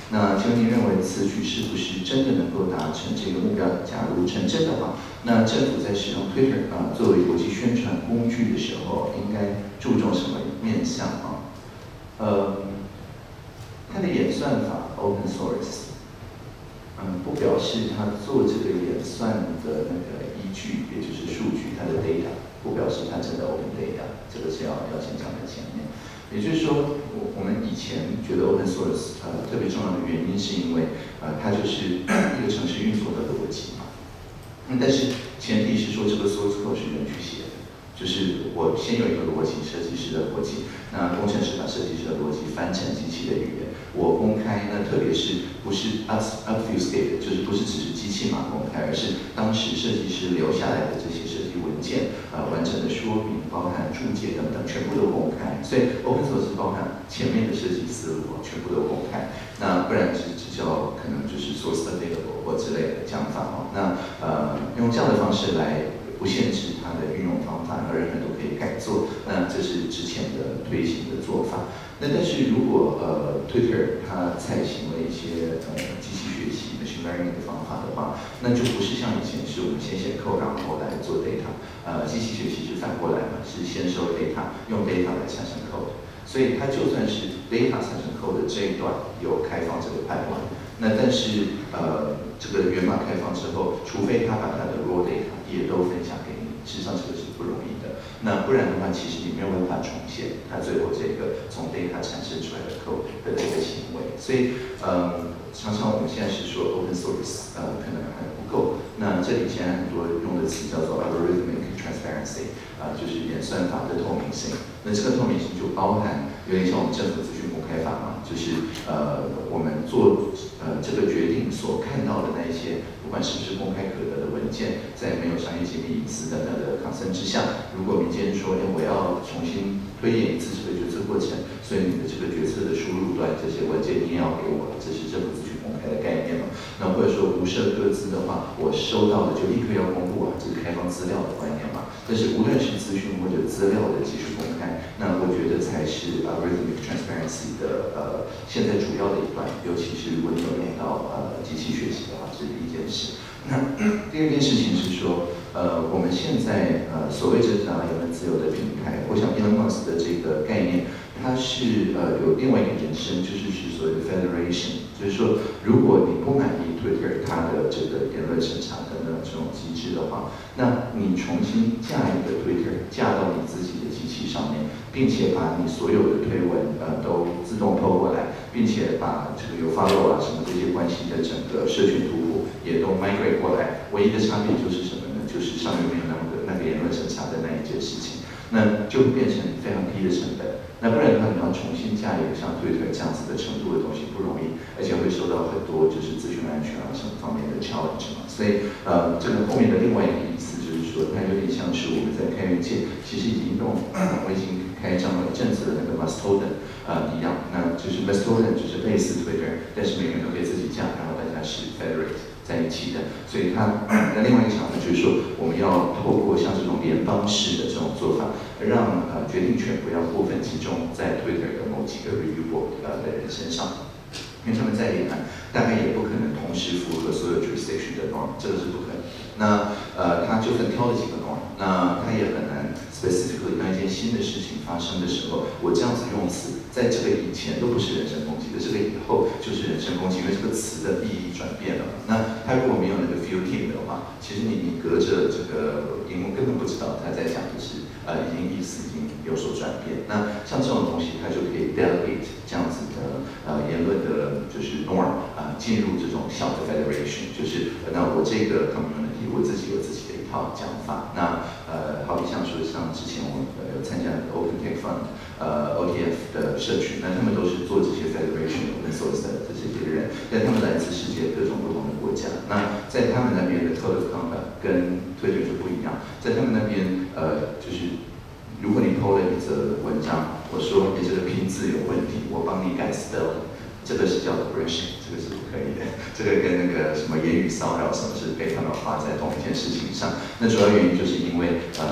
A: 那请问您认为此举是不是真的能够达成这个目标？假如成真的话，那政府在使用 Twitter 啊、呃、作为国际宣传工具的时候，应该注重什么面向啊？呃，它的演算法 open source， 嗯，不表示它做这个演算的那个依据，也就是数据，它的 data， 不表示它真的 open data， 这个是要要先讲在前面。也就是说，我我们以前觉得 open source 呃特别重要的原因，是因为呃它就是一个程式运作的逻辑嘛。嗯，但是前提是说这个 source code 是人去写的，就是我先有一个逻辑，设计师的逻辑，那工程师把设计师的逻辑翻成机器的语言，我公开，那特别是不是 obfuscate， 就是不是只是机器码公开，而是当时设计师留下来的这些设计文件，呃，完整的说明，包含注解等等，全部都公开。所以 open source 包含前面的设计思路，全部都公开。那不然只只叫可能就是 source available 或之类的讲法哦。那呃，用这样的方式来不限制它的运用方法，而人人都可以改做。那这是之前的推行的做法。那但是如果呃 Twitter 它采行了一些呃机器学习 machine learning 的方法的话，那就不是像以前是我们先写 code 然后来做 data， 呃，机器学习是反过来嘛，是先收 data， 用 data 来产生 code。所以它就算是 data 产生 code 的这一段有开放这个 pipeline， 那但是呃这个源码开放之后，除非他把他的 raw data 也都分享给你，事实上这个是不容易的。那不然的话，其实你没有办法重现它最后这个从 data 产生出来的 code 的这个行为。所以呃常常我们现在是说 open source， 呃可能还不够。那这里现在很多用的词叫做 algorithmic transparency， 啊、呃、就是演算法的透明性。那这个透明性就包含有点像我们政府资讯公开法嘛，就是呃我们做呃这个决定所看到的那一些，不管是不是公开可得的文件，在没有商业机密隐私等等的 consent 之下，如果民间说，哎，我要重新推演一次这个决策过程，所以你的这个决策的输入端这些文件你也要给我，这是政府资讯公开的概念嘛。那或者说无涉各自的话，我收到的就立刻要公布啊，这是开放资料的观念嘛。但是无论是资讯或者资料的技术公开，那我觉得才是 algorithmic transparency 的呃现在主要的一段，尤其是如果你有用到呃机器学习的话，这是第一件事。那第二件事情是说，呃，我们现在呃所谓真正言论自由的平台，我想 Elon Musk 的这个概念，它是呃有另外一个延伸，就是是所谓的 federation， 就是说，如果你不满意 Twitter 它的这个言论审查等等这种机制的话，那你重新架一个 Twitter 架到你自己的机器上面，并且把你所有的推文呃都自动抛过来，并且把这个有 follow 啊什么这些关系的整个社群图谱也都 migrate 过来，唯一的差别就是什么呢？就是上面没有那么个那个言论审查的那一件事情，那就变成非常低的成本。那不然的话，你要重新架一个像 Twitter 这样子的程度的东西不容易，而且会受到很多就是资讯安全啊什么方面的 challenge 嘛。所以呃，这个后面的另外一个意思就是说，它有点像是我们在开源界其实已经用我已经开张了一阵子的那个 Mastodon 呃一样，那就是 Mastodon 就是类似 Twitter， 但是每个人都可以自己架，然后大家是 federate在一起的。所以它那另外一个想法就是说，我们要透过像这种联邦式的这种做法，让呃决定权不要过分集中在 Twitter 的某几个 review board 呃的人身上。因为他们在联邦大概也不可能同时符合所有 jurisdiction 的 norm， 这个是不可能。那呃，他就分挑了几个 norm， 那他也很难 specifically 当一件新的事情发生的时候，我这样子用词，在这个以前都不是人身攻击的，这个以后就是人身攻击，因为这个词的意义转变了。那他如果没有那个 filtering 的话，其实你你隔着这个荧幕根本不知道他在讲的是呃，已经意思已经有所转变。那像这种东西，它就可以 delegate 这样子的呃言论的，就是 norm 啊、呃，进入这种小的 federation， 就是那我这个 community 我自己有自己的一套讲法。那呃，好比像说像之前我们呃参加 Open Tech Fund 呃 O T F 的社群，那他们都是做这些 federation open source 的这些人，但他们来自世界各种不同的国家。那在他们那边的 code of conduct 跟 Twitter 就不一样，在他们那边呃就是。如果你 po 了一则文章，我说你这个拼字有问题，我帮你改 spelling， 这个是叫 aggression， 这个是不可以的。这个跟那个什么言语骚扰什么是被他们画在同一件事情上。那主要原因就是因为呃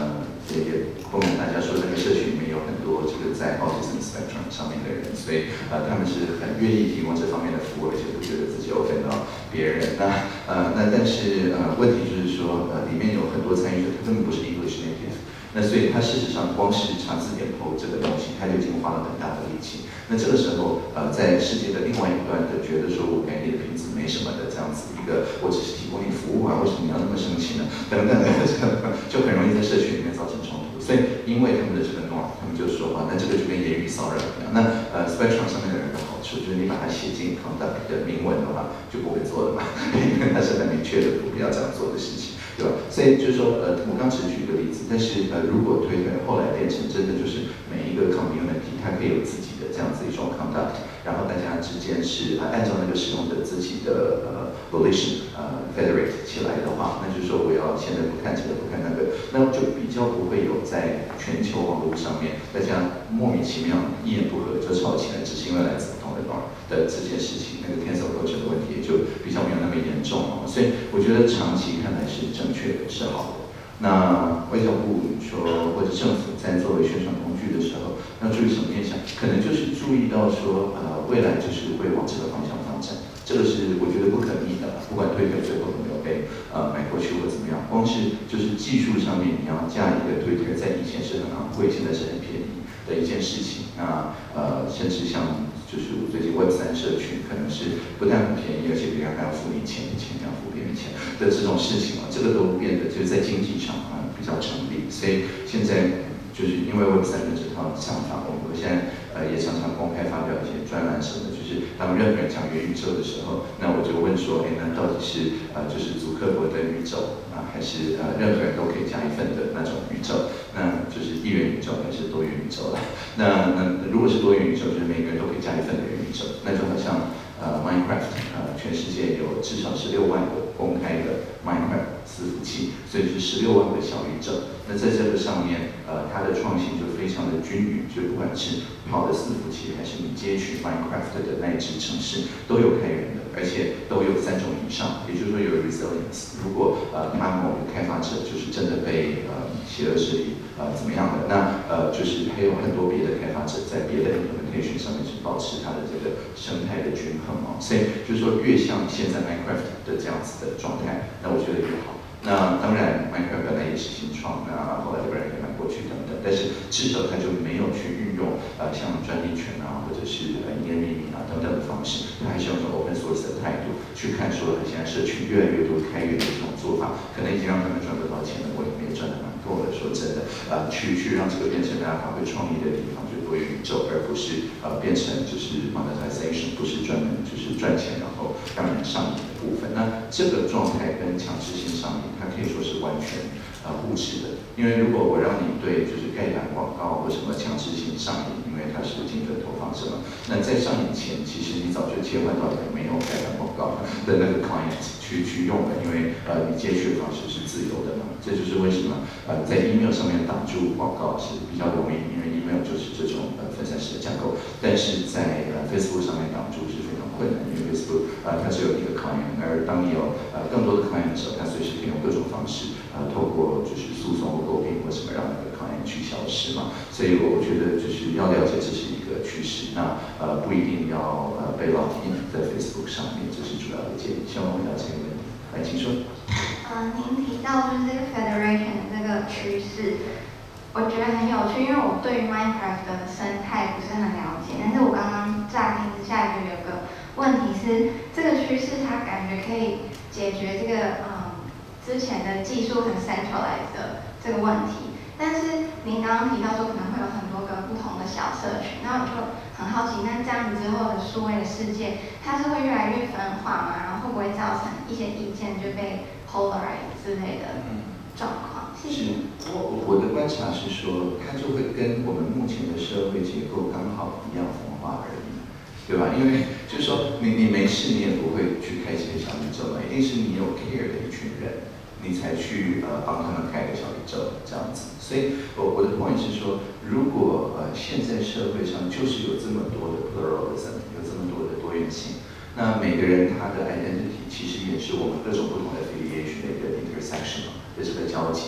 A: 也也不瞒大家说，那个社群里面有很多这个在 autism spectrum 上面的人，所以呃他们是很愿意提供这方面的服务，而且不觉得自己 offend 到别人。那呃那但是呃问题就是说，呃里面有很多参与者，他根本不是 English native。那所以他事实上光是查字典后这个东西，他就已经花了很大的力气。那这个时候，呃，在世界的另外一端的觉得说我给你的品质没什么的这样子一个，我只是提供你服务啊，为什么你要那么生气呢？等等的，就很容易在社群里面造成冲突。所以因为他们的这个 norm， 他们就说啊，那这个就跟言语骚扰一样。那呃 ，spectrum 上面的人的好处就是你把它写进 conduct 的明文的话，就不会做了嘛，因为它是很明确的不要这样做的事情。对吧？所以就是说，呃，我刚只是举一个例子，但是呃，如果推特后来变成真的就是每一个 community 它可以有自己的这样子一种 conduct， 然后大家之间是呃按照那个使用者自己的呃 volition 呃 federate 起来的话，那就是说我要现在不看这个不看那个，那就比较不会有在全球网络上面大家莫名其妙一言不合就吵起来，只是因为来自不同的 norm 的这件事情，那个 cancel culture 的问题也就比较没有那么严重哦。所以我觉得长期看来是正确的，是好的。那外交部说，或者政府在作为宣传工具的时候，要注意什么面向？可能就是注意到说，呃，未来就是会往这个方向发展。这个是我觉得不可逆的，不管推特最后有没有被呃买过去或怎么样，光是就是技术上面你要架一个推特，在以前是很昂贵，现在是很便宜的一件事情。那呃，甚至像就是最近 Web 三社群可能是不但很便宜，而且别人还要付你钱，你钱要付别人钱的这种事情啊，这个都变得就是在经济上啊比较成立。所以现在就是因为 Web 三的这套想法，我们现在呃也常常公开发表一些专栏什么的，就是当任何人讲元宇宙的时候，那我就问说，哎，那到底是呃就是祖克伯的宇宙啊，还是呃任何人都可以加一份的那种宇宙？那就是一元宇宙还是多元宇宙了？那那如果是多元宇宙，就是每个人都可以加一份的元宇宙，那就好像呃 Minecraft 呃全世界有至少十六万个公开的 Minecraft 伺服器，所以是十六万个小宇宙。那在这个上面，呃，它的创新就非常的均匀，就不管是跑的伺服器，还是你接取 Minecraft 的那一支程式，都有开源的，而且都有三种以上，也就是说有 resilience。如果呃他某个开发者就是真的被呃邪恶势力呃怎么样的，那呃就是还有很多别的开发者在别的 implementation 上面是保持它的这个生态的均衡哦。所以就是说越像现在 Minecraft 的这样子的状态，那我觉得越好。那当然 Minecraft 本来也是新创，那后来有人也买过去等等，但是至少它就没有去运用呃像专利权啊，或者是呃营业秘密啊等等的方式，它还是用一种 open source 的态度去看说现在社群越来越多开源的这种做法，可能已经让他们赚不到钱了，我里面也赚的蛮多的。说真的，呃，去去让这个变成大家发挥创意的地方，就是多元宇宙，而不是呃变成就是 monetization， 不是专门就是赚钱然后让人上瘾的部分。那这个状态跟强制性上瘾，它可以说是完全呃互斥的。因为如果我让你对就是盖板广告或什么强制性上瘾，因为它是精准投放什么，那在上瘾前，其实你早就切换到一个没有盖板广告的那个 client 去去用了，因为呃你接取的方式是自由的嘛。这就是为什么呃在 email 上面挡住广告是比较容易，因为 email 就是这种呃分散式的架构，但是在呃 Facebook 上面挡住是非常困难，因为 Facebook 呃它只有一个 client， 而当你有呃更多的 client 的时候，它随时可以用各种方式呃透过就是诉讼或诟病或什么让那个 client 去消失嘛。所以我觉得就是要了解这是一个趋势，那呃不一定要呃被 lock in 在 Facebook 上面，这是主要的建议。希望回答这个问题。来，请说。
D: 呃，您提到就是这个 federation 这个趋势，我觉得很有趣，因为我对于 Minecraft 的生态不是很了解，但是我刚刚乍听之下就有个问题是，这个趋势它感觉可以解决这个嗯之前的技术很 centralized 的这个问题，但是您刚刚提到说可能会有很多个不同的小社群，那我就很好奇，那这样子之后的数位的世界，它是会越来越分化吗？然后会不会造成一些意见就被 polarize 之类的状况？谢谢。
A: 我我的观察是说，它就会跟我们目前的社会结构刚好一样分化而已，对吧？因为就是说，你你没事你也不会去开几个小宇宙嘛，一定是你有 care 的一群人，你才去呃帮他们开个小宇宙这样子。所以我我的 point 是说，如果呃现在社会上就是有这么多的 pluralism， 有这么多的多元性。那每个人他的 identity 其实也是我们各种不同的 affiliation 的一个 intersection 的这个交集，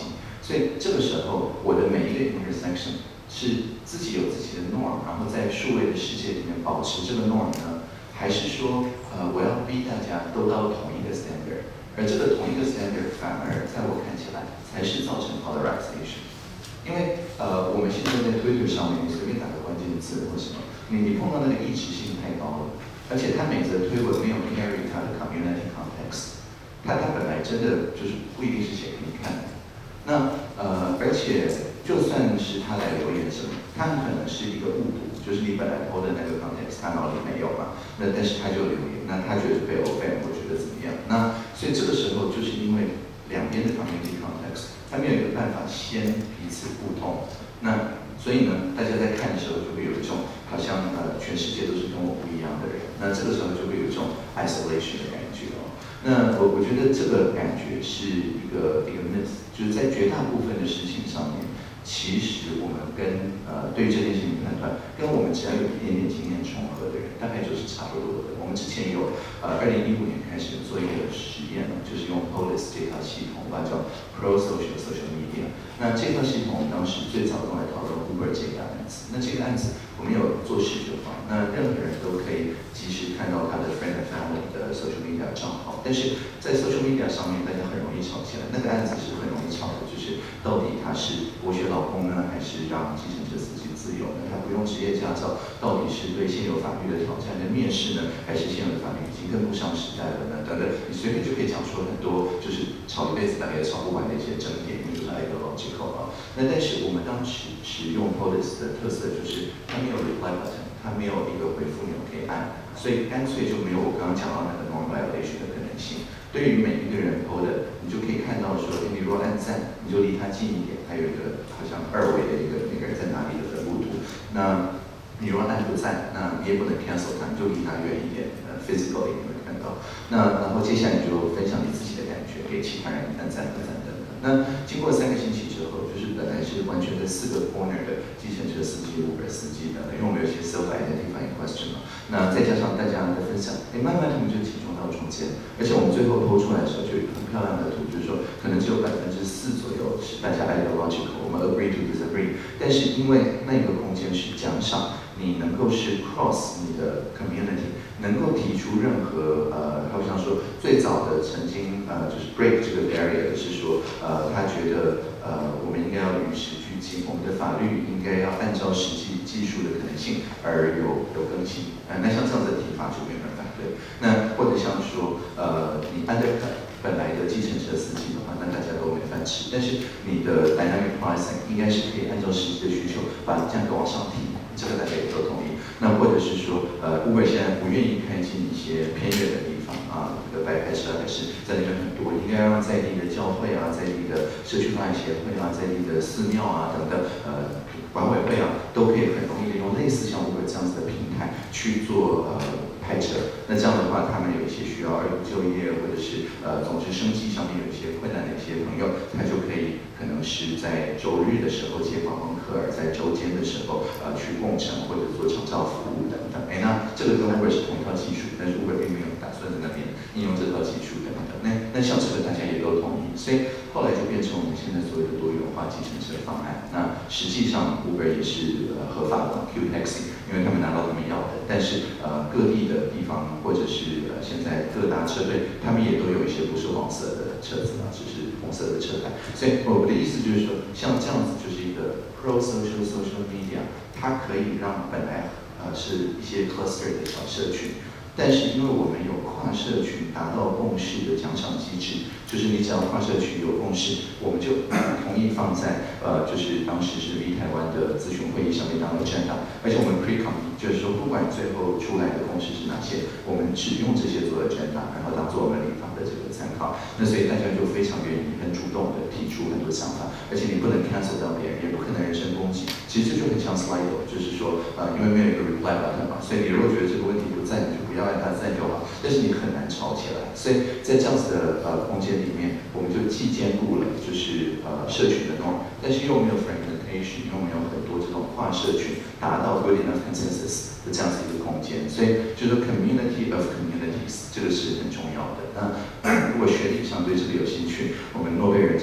A: 所以这个时候，我的每一个 intersection 是自己有自己的 norm， 然后在数位的世界里面保持这个 norm 呢，还是说，呃，我要逼大家都到同一个 standard， 而这个同一个 standard 反而在我看起来才是造成 polarization。因为呃，我们现在在 Twitter 上面，你随便打个关键字或什么，你你碰到那个异质性太高了，而且它每则推文没有 carry 它的 community context， 它它本来真的就是不一定是写给你看的。那呃，而且就算是他来留言什么，他很可能是一个误读，就是你本来 po 的那个 context 他脑里没有嘛，那但是他就留言，那他觉得被 offend， 我觉得怎么样？那所以这个时候就是因为两边的 community context， 他没有一个办法先彼此互通，那所以呢，大家在看的时候就会有一种好像呃全世界都是跟我不一样的人，那这个时候就会有一种 isolation 的感觉哦。那我我觉得这个感觉是一个一个 myth， 就是在绝大部分的事情上面，其实我们跟呃对这件事情判断，跟我们只要有一点点经验重合的人，大概就是差不多的。我们之前有呃二零一五年开始做一个实验，就是用 Polis 这套系统，把它叫 Pro Social Social Media。那这套系统当时最早用来讨论 Uber 这个案子。那这个案子我们有做视觉化，那任何人都可以及时看到他的 friend and family 的 social media 账号。但是在 social media 上面，大家很容易吵起来。那个案子是很容易吵的，就是到底他是剥削劳工呢，还是让计程车司机自由呢？他不用职业驾照，到底是对现有法律的挑战的蔑视呢，还是现有的法律已经跟不上时代了呢？等等，你随便就可以讲出很多，就是吵一辈子大概也吵不完的一些争点，因为就是 ideological 啊。那但是我们当时使用 Polis 的特色就是它没有 reply button， 它没有一个回复钮可以按，所以干脆就没有我刚刚讲到那个 norm violation 的可能性。对于每一个人 po 的，你就可以看到说，你如果按赞，你就离他近一点，还有一个好像二维的一个那个人在哪里的分布图。那你如果按不赞，那你也不能 cancel 他，你就离他远一点，呃 physically 你会看到。那然后接下来你就分享你自己的感觉给其他人，按赞不赞等等。那经过三个星期之后，就是本来是完全在四个 corner 的计程车司机、Uber 司机等等，因为我们有一些 self-identifying question 嘛。那再加上大家的分享，哎，慢慢他们就集中到中间，而且我们最后抛出来的时候就有很漂亮的图，就是说可能只有百分之四左右是大家 ideological， 我们 agree to disagree， 但是因为那个空间是奖赏，你能够是 cross 你的 community， 能够提出任何呃，好像说最早的曾经呃就是 break 这个 barrier 是说呃他觉得呃我们应该要与时俱进，我们的法律应该要按照实际技术的可能性而有有更新。呃，那像这样子的提法就没有人反对。那或者像说呃你 undercut 本来的计程车司机的话，那大家都没饭吃。但是你的 dynamic pricing 应该是可以按照实际的需求把价格往上提，这个大家也都同意。那或者是说，呃 ，Uber 现在不愿意开进一些偏远的地方啊，这个白牌车还是在那边很多，应该让在地的教会啊，在地的社区发展协会啊，在地的寺庙啊等等，呃，管委会啊，都可以很容易的用类似像 Uber 这样子的平台去做呃派车。那这样的话，他们有一些需要二度就业，或者是呃，总之生计上面有一些困难的一些朋友，他就可以可能是在周日的时候接观光客，而在周间的时候呃去共乘或者做长照服务等等。哎，那这个跟 Uber 是同一套技术，但是 Uber 并没有打算在那边应用这套技术等等。那那像这个大家也都同意，所以后来就变成我们现在所谓的多元化计程车方案。那实际上 Uber 也是呃合法的 Q Taxi， 因为他们拿到他们要的，但是呃各地的地方或者是呃现在各大车队，他们也都有一些不是黄色的车子啊，只是红色的车牌。所以我的意思就是说，像这样子就是一个 pro social social media， 它可以让本来呃是一些 cluster 的小社群。但是因为我们有跨社群达到共识的奖赏机制，就是你只要跨社群有共识，我们就同意放在呃，就是当时是 V 台湾的咨询会议上面当 agenda， 而且我们 pre-commit 就是说不管最后出来的共识是哪些，我们只用这些做 agenda， 然后当做我们立法的这个参考。那所以大家就非常愿意、很主动的提出很多想法，而且你不能 cancel 掉别人，也不可能人身攻击。其实这就很像 Slido， 就是说呃，因为没有一个 reply button 嘛，所以你如果觉得这个问题不在，你就不要按它在就好，但是你很难吵起来，所以在这样子的呃空间里面，我们就既兼顾了就是呃社群的 norm， 但是又没有 fragmentation， 因为我们有很多这种跨社群达到 good enough consensus 的这样子一个空间，所以就是 community of communities 这个是很重要的。那如果学理上对这个有兴趣，我们诺贝尔经济奖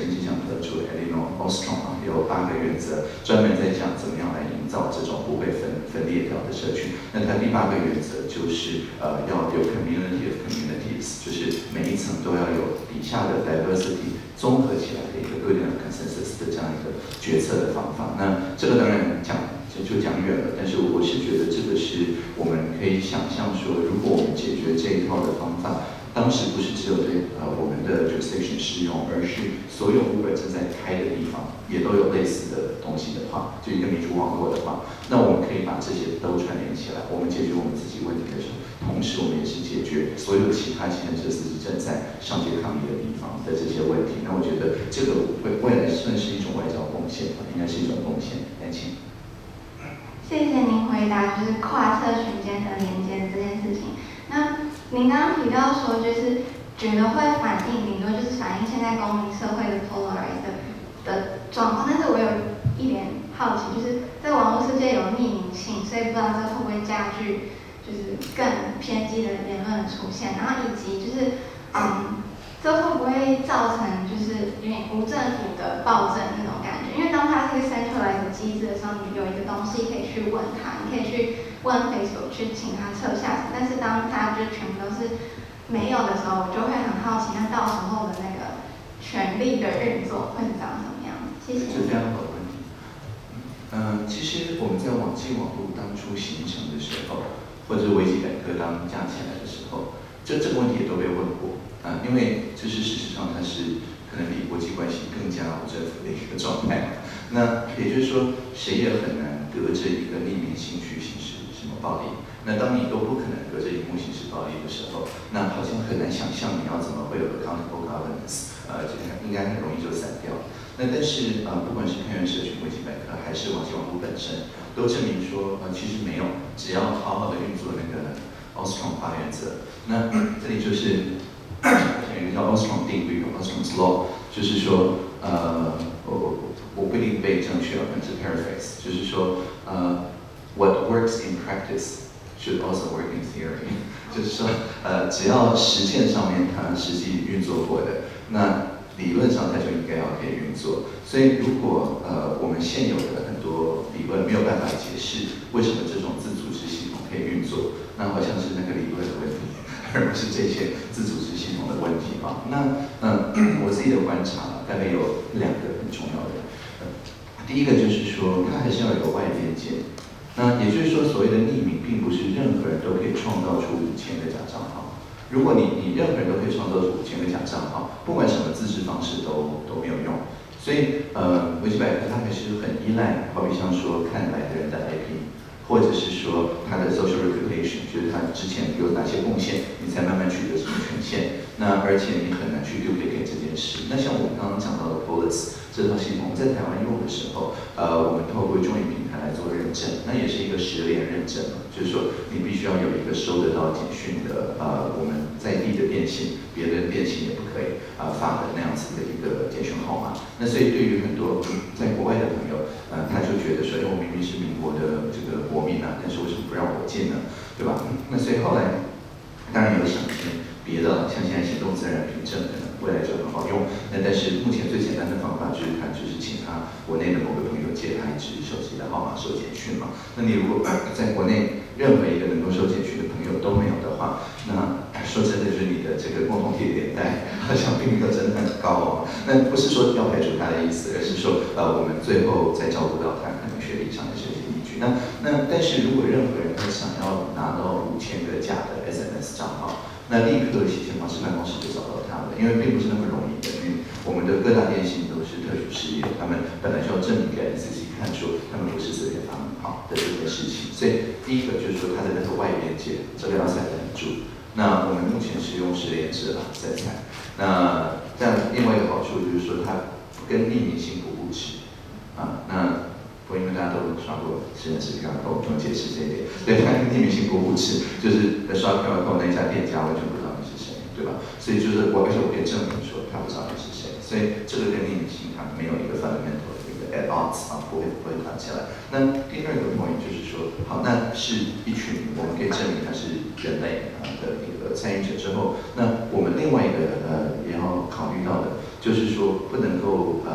A: 得主 Elinor Ostrom 啊，有八个原则，专门在讲怎么样来营造这种不会分分裂掉的社群。那它第八个原则就是呃要有 community of communities， 就是每一层都要有底下的 diversity 综合起来的一个 good enough consensus 的这样一个决策的方法。那这个当然讲就就讲远了，但是我是觉得这个是我们可以想象说，如果我们解决这一套的方法。当时不是只有对呃我们的 jurisdiction 适用，而是所有 Uber 正在开的地方也都有类似的东西的话，就一个民主网络的话，那我们可以把这些都串联起来，我们解决我们自己问题的时候，同时我们也是解决所有其他计程车司机正在上街抗议的地方的这些问题。那我觉得这个未未来算是一种外交贡献吧，应该是一种贡献。来，请。
D: 谢谢您回答，就是跨社群间的连接这件事情。那您刚刚提到说，就是觉得会反映，顶多就是反映现在公民社会的 polarized 的的状况。但是我有一点好奇，就是在网络世界有匿名性，所以不知道这会不会加剧就是更偏激的言论的出现，然后以及就是嗯，这会不会造成就是有点无政府的暴政那种感觉？因为当它是一个 centralized 的机制的时候，你有一个东西可以去问它，你可以去问 Facebook 去请他撤下，但是当他就全部都是没有的时候，我就会很好奇，那到时候的那个权力的运作会是长什么样？谢谢。
A: 这非常好的问题。嗯，其实我们在网际网络当初形成的时候，或者维基百科当架起来的时候，这这个问题也都被问过啊、嗯，因为就是事实上它是可能比国际关系更加无政府的一个状态嘛。那也就是说，谁也很难隔着一个匿名性去行使什么暴力。那当你都不可能隔着荧幕行使暴力的时候，那好像很难想象你要怎么会有 accountable governance， 呃，这个应该很容易就散掉。那但是呃，不管是开源社群、维基百科，还是网际网络本身，都证明说，呃，其实没有，只要好好的运作那个 Ostrom 八原则。那这里就是有一个叫 Ostrom 定律 ，Ostrom's law， 就是说，呃，我我不一定背正确，我是 paraphrase， 就是说，呃 ，what works in practice should also work in theory， 就是说，呃，只要实践上面它实际运作过的，那理论上它就应该要可以运作。所以如果呃我们现有的很多理论没有办法解释为什么这种自组织系统可以运作，那好像是那个理论的问题，而不是这些自组织系统的问题啊。那嗯、呃，我自己的观察大概有两个很重要的，呃，第一个就是说它还是要有个外边界。那也就是说，所谓的匿名，并不是任何人都可以创造出五千个假账号。如果你你任何人都可以创造出五千个假账号，不管什么自制方式都都没有用。所以呃，维基百科它还是很依赖，好比像说看来的人的 I P， 或者是说他的 social reputation， 就是他之前有哪些贡献，你才慢慢取得什么权限。那而且你很难去 duplicate 这件事。那像我们刚刚讲到的 Bullets 这套系统，在台湾用的时候，呃，我们透过 Join 平台来做认证，那也是一个实联认证，就是说你必须要有一个收得到简讯的，呃，我们在地的电信，别人电信也不可以啊、呃、发的那样子的一个简讯号码。那所以对于很多在国外的朋友，呃，他就觉得说，哎，我明明是民国的这个国民啊，但是为什么不让我进呢？对吧？那所以后来当然有想一些别的，像现在行动自然人凭证可能未来就很好用。那但是目前最简单的方法就是他就是请他国内的某个朋友借他一支手机的号码收简讯嘛。那你如果、呃、在国内任何一个能够收简讯的朋友都没有的话，那说真的就是你的这个共同体连带好像并没有真的很高哦。那不是说要排除他的意思，而是说呃我们最后再照顾到他可能学历上的这些依据。那那但是如果任何人他想要拿到五千个假的 S M S 账号，那立刻洗钱防治办公室就找到他们了，因为并不是那么容易的，因为我们的各大电信都是特殊事业，他们本来就要证明给 N C C 看出他们不是随便发很好的这件事情。所以第一个就是说它的那个外边界，这个要踩得很住。那我们目前是用实联制啊在踩。那这样另外一个好处就是说它跟匿名性不互斥啊。那不因为大家都刷过实联制 Q R code， 不用解释这一点。对，它跟匿名性不互斥，就是在刷 Q R code 那家店家完全不知道你是谁，对吧？所以就是我，而且我可以证明说他不知道你是谁，所以这个跟匿名性它没有一个 fundamental 的一个 at odds 啊，不会不会打起来。那第二个 point 就是说，好，那是一群我们可以证明他是人类啊的一个参与者之后，那我们另外一个呃也要考虑到的，就是说不能够呃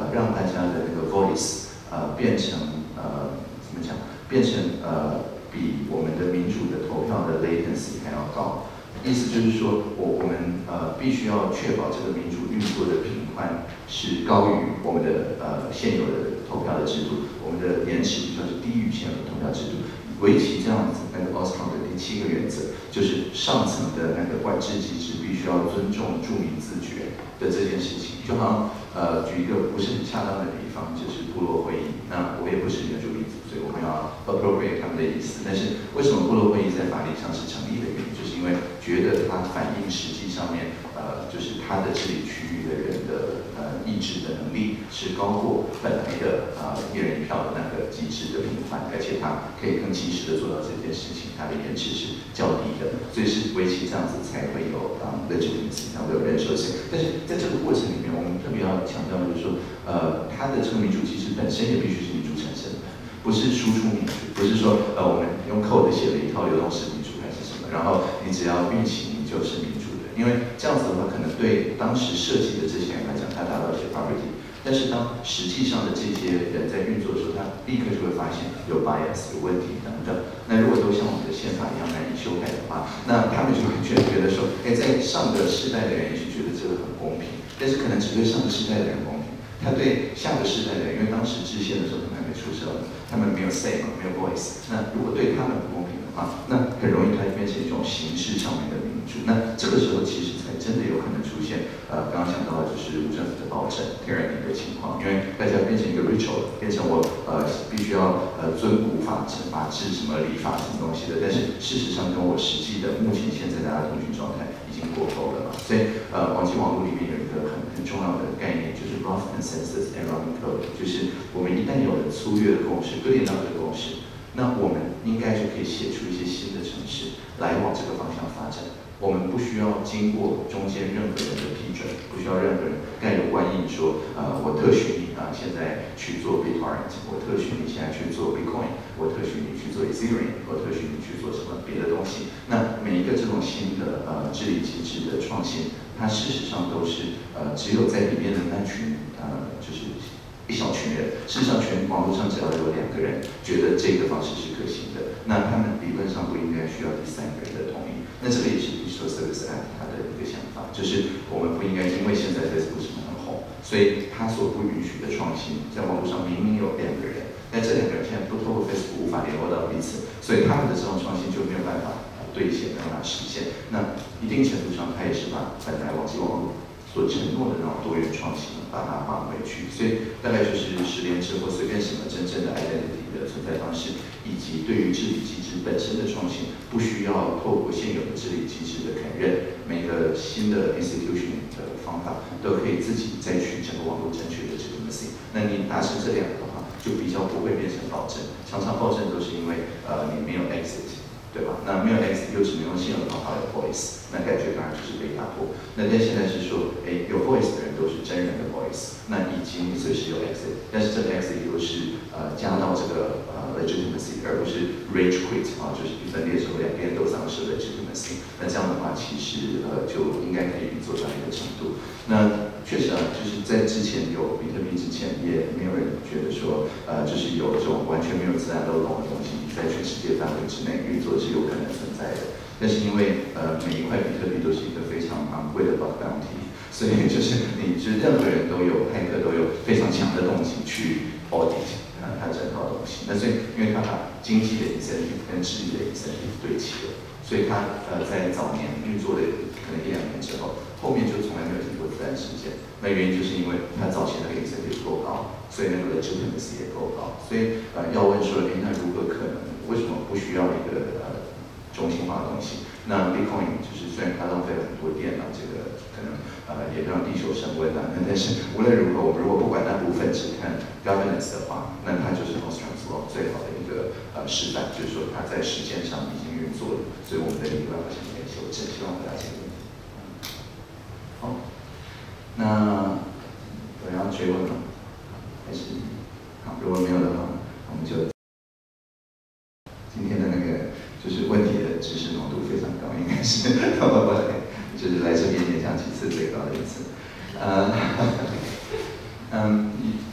A: 呃让大家的那个 voice 呃变成呃怎么讲，变成呃比我们的民主的投票的 latency 还要高。意思就是说，我我们呃必须要确保这个民主运作的频宽是高于我们的呃现有的投票的制度，我们的延迟必须要是低于现有的投票制度。围棋这样子，那个 Ostrom 的第七个原则就是上层的那个管制机制必须要尊重住民自觉的这件事情。就好像呃举一个不是很恰当的比方，就是部落会议。那我也不是原住民族，所以我们要 appropriate 他们的意思。但是为什么部落会议在法律上是成立的原因，就是因为觉得它反映实际上面呃就是它的治理区域的人的呃意志的能力是高过本来的呃一人一票的那个机制的频繁，而且它可以更及时的做到这件事情，它的延迟是较低的，所以是围棋这样子才会有啊 legitimacy， 才会有人受性。但是在这个过程里面，我们特别要强调就是说，呃，它的这个民主机制本身也必须是民主产生的，不是输出民主，不是说呃我们用 code 写了一套流动式民主还是什么，然后你只要运行你就是民主的，因为这样子的话，可能对当时设计的这些人来讲，他达到一些 property。但是当实际上的这些人在运作的时候，他立刻就会发现有 bias 有问题等等。那如果都像我们的宪法一样难以修改的话，那他们就会觉得说，哎，在上个世代的人也许觉得这个很公平，但是可能只对上个世代的人公平，他对下个世代的人，因为当时制宪的时候他们还没出生，他们没有 say 嘛，没有 voice。那如果对他们不公平的话，那很容易它变成一种形式上面的民主。那这个时候其实才真的有可能出现，呃，刚刚讲到的就是无政府的暴政 tyranny 的情况，因为大家变成一个 ritual， 变成我呃必须要呃遵古法制、法治什么礼法什么东西的，但是事实上跟我实际的目前现在大家通讯状态已经过够了嘛。所以呃，网际网络里面有一个很很重要的概念，就是 rough consensus and rough code， 就是我们一旦有了粗略的共识、割裂到的共识，那我们应该就可以写出一些新的程式来往这个方向发展。我们不需要经过中间任何人的批准，不需要任何人盖有官印说，呃，我特许你啊，现在去做 BitTorrent， 我特许你现在去做 Bitcoin， 我特许你去做 Ethereum， 我特许你去做什么别的东西。那每一个这种新的呃治理机制的创新，它事实上都是呃只有在里面的那群呃就是一小群人，事实上全网络上只要有两个人觉得这个方式是可行的，那他们理论上不应该需要第三个人的同意。那这个也是 Digital Services Act 它的一个想法，就是我们不应该因为现在 Facebook 什么很红，所以它所不允许的创新，在网络上明明有两个人，但这两个人现在不透过 Facebook 无法联络到彼此，所以他们的这种创新就没有办法兑现，没有办法实现。那一定程度上，它也是把本来网际网络所承诺的那种多元创新，把它放回去。所以大概就是十年之后，随便什么真正的 identity 的存在方式，以及对于治理机制本身的创新，不需要透过现有的治理机制的肯认，每个新的 institution 的方法都可以自己再去整个网络正确的 legitimacy。那你达成这两个的话，就比较不会变成暴政。常常暴政都是因为呃你没有 exit。对吧？那没有 X 又只能用现有的方法有 voice， 那感觉当然就是被压迫。那但现在是说，哎，有 voice 的人都是真人的 voice， 那已经随时有 exit， 但是这个 exit 又是呃加到这个呃 legitimacy， 而不是 rage quit 啊，就是一分裂之后两边都丧失 legitimacy。那这样的话，其实呃就应该可以做到一个程度。那确实啊，就是在之前有比特币之前，也没有人觉得说，呃，就是有这种完全没有自然漏洞的东西，在全世界范围之内运作是有可能存在的。但是因为呃每一块比特币都是一个非常昂贵的 bug bounty， 所以就是你就是任何人都有，骇客都有非常强的动机去 audit 啊它整套东西。那所以因为它把经济的 incentive 跟治理的 incentive 对齐了，所以它呃在早年运作的可能一两年之后，后面就从来没有经过自然事件。那原因就是因为它早前那个 incentive 够高，所以那个 legitimacy 也够高。所以呃要问说，哎，那如何可能？为什么不需要一个呃中心化的东西？那 Bitcoin 就是虽然它浪费了很多电啊，这个可能呃也让地球升温啊，但是无论如何，我们如果不管那部分，只看 governance 的话，那它就是 Ostrom's Law 最好的一个呃示范，就是说它在实践上已经运作了，所以我们的理论好像可以修正，希望大家解决。好，那有人要追问吗？还是好，如果没有的话，我们就今天的那个就是问题的知识浓度非常高，应该是就是来这边演讲几次最高的一次。呃，嗯，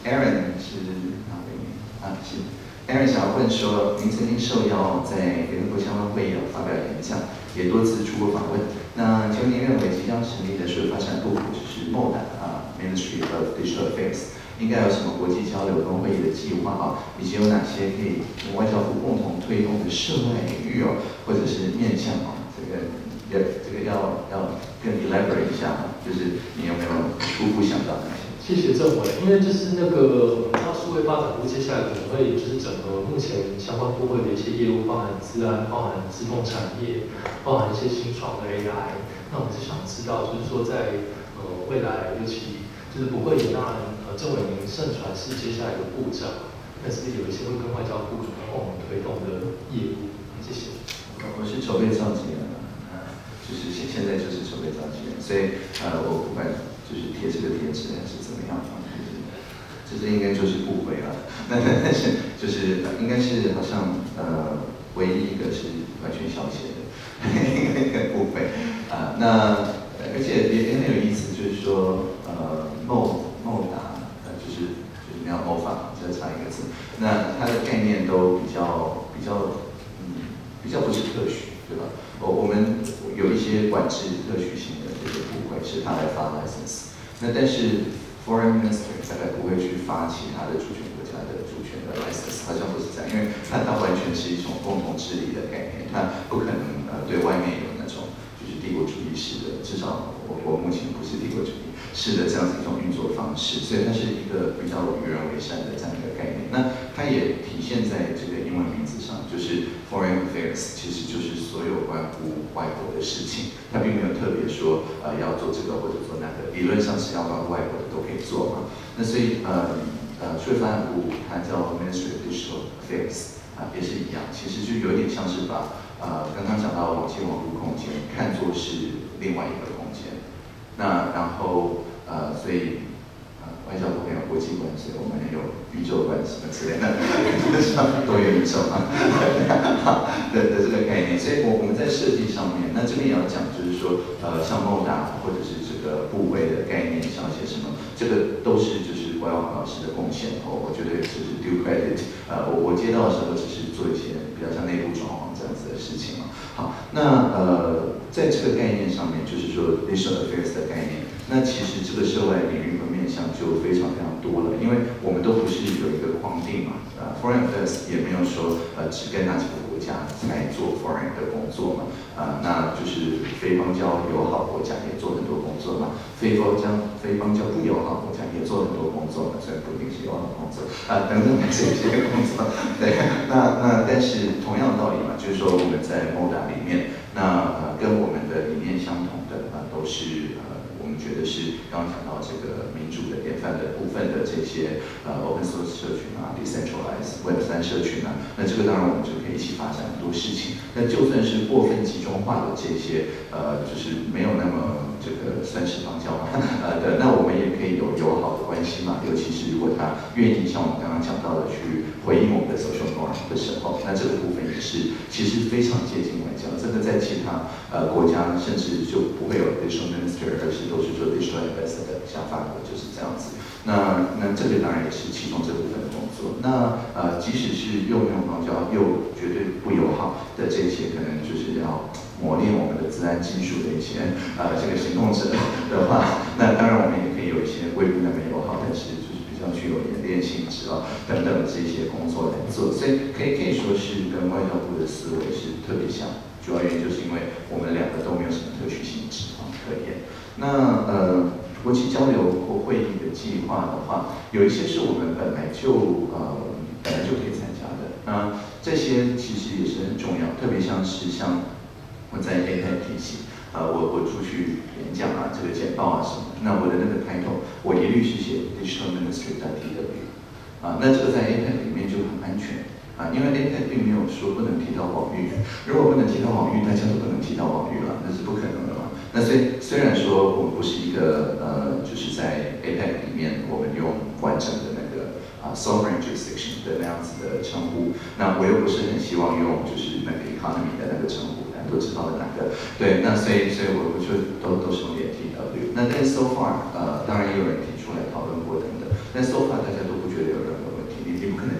A: 问说，您曾经受邀在联合国相关会议发表演讲，也多次出国访问。那请问您认为即将成立的数位发展部，就是 M O D A 啊 Ministry of Digital Affairs， 应该有什么国际交流跟会议的计划啊？以及有哪些可以跟外交部共同推动的涉外领域哦，或者是面向啊？这个要这个要要更 elaborate 一下，就是你有没有初步想到那些？
E: 谢谢政委，因为就是那个，我们知道数位发展部接下来可能会就是整合目前相关部会的一些业务，包含资安、包含自动产业，包含一些新创的 A I。那我们是想知道，就是说在呃未来，尤其就是不会也当然呃政委您盛传是接下来的部长，但是有一些会跟外交部共同推动的业务。谢谢。
A: 我是筹备召集人啊，就是现现在就是筹备召集人，所以呃我不管就是贴这个贴纸还是怎么样啊，就是这应该就是部会了。那但是就是应该是好像呃唯一一个是完全小写的一个部会啊、呃。那而且也也很有意思，就是说呃 M O M O D A 呃就是就是你要谋法，再差一个字，那它的概念都比较比较嗯比较不是特许，对吧？我我们有一些管制特许性的这个部会是他来发 license， 那但是 foreign minister 大概不会去发其他的主权国家的主权的 license， 好像不是这样，因为它它完全是一种共同治理的概念，它不可能呃对外面有那种就是帝国主义式的，至少我我目前不是帝国主义式的这样子一种运作方式，所以它是一个比较与人为善的这样一个概念。那它也体现在这个英文名字上，就是 foreign affairs， 其实就是所有关乎外国的事情，它并没有特别说呃要做这个或者做那个，理论上是要关乎外国的都可以做嘛。那所以呃呃数位发展部它叫 Ministry of Digital Affairs 啊、呃、也是一样，其实就有点像是把呃刚刚讲到网际网络空间看作是另外一个空间，那然后呃所以。外交部没有国际观，所以我们有宇宙观什么之类的，就是多元宇宙嘛的的这个概念。所以我我们在设计上面，那这边也要讲，就是说呃像 M O D A 或者是这个部位的概念，想要写什么，这个都是就是郭耀华老师的贡献哦。我觉得就是 due credit， 呃我我接到的时候只是做一些比较像内部装潢这样子的事情嘛。好，那呃在这个概念上面，就是说 digital affairs 的概念。那其实这个涉外领域和面向就非常非常多了，因为我们都不是有一个框定嘛，呃 ，foreign affairs 也没有说呃只跟哪几个国家才做 foreign 的工作嘛，啊、呃，那就是非邦交友好国家也做很多工作嘛，非邦交非邦交不友好国家也做很多工作嘛，虽然不一定是友好工作啊、呃、等等这些工作，对，那那但是同样的道理嘛，就是说我们在 M O D A 里面，那呃跟我们的理念相同的啊、呃、都是呃。我们觉得是刚刚讲到这个民主的典范的部分的这些呃 open source 社群啊 ，decentralized Web 三社群啊，那这个当然我们就可以一起发展很多事情。那就算是过分集中化的这些呃，就是没有那么这个算是邦交嘛，呃的，那我们也可以有友好的关系嘛。尤其是如果他愿意像我们刚刚讲到的去回应我们的 social norm 的时候，那这个部分也是其实非常接近外交。这个在其他呃国家甚至就不会有 digital minister， 而是都是说 digital ambassador， 像法国就是这样子。那那这个当然也是其中这部分的工作。那呃，即使是又没有邦交又绝对不友好的这些，可能就是要磨练我们的自然技术的一些呃这个行动者的话，那当然我们也可以有一些未必那么友好，但是就是比较具有演练性质啊等等的这些工作来做。所以可以可以说是跟外交部的思维是特别像。主要原因就是因为我们两个都没有什么特许性质啊可言。那呃，国际交流或会议的计划的话，有一些是我们本来就呃本来就可以参加的。那这些其实也是很重要，特别像是像我在 A P E C 体系，呃，我我出去演讲啊，这个简报啊什么，那我的那个 title 我一律是写 Digital Ministry 的 T W， 啊，那这个在 A P E C 里面就很安全。啊，因为 A P E C 并没有说不能提到网域，如果不能提到网域，大家都不能提到网域了，那是不可能的嘛。那所以虽然说我们不是一个呃，就是在 A P E C 里面我们用完整的那个啊 sovereign jurisdiction 的那样子的称呼，那我又不是很希望用就是那个 economy 的那个称呼，大家都知道的那个，对，那所以所以我我就都都是用点 T W。那但 so far 呃，当然也有人提出来讨论过等等，但 so far 大家都不觉得有任何问题，你你不可能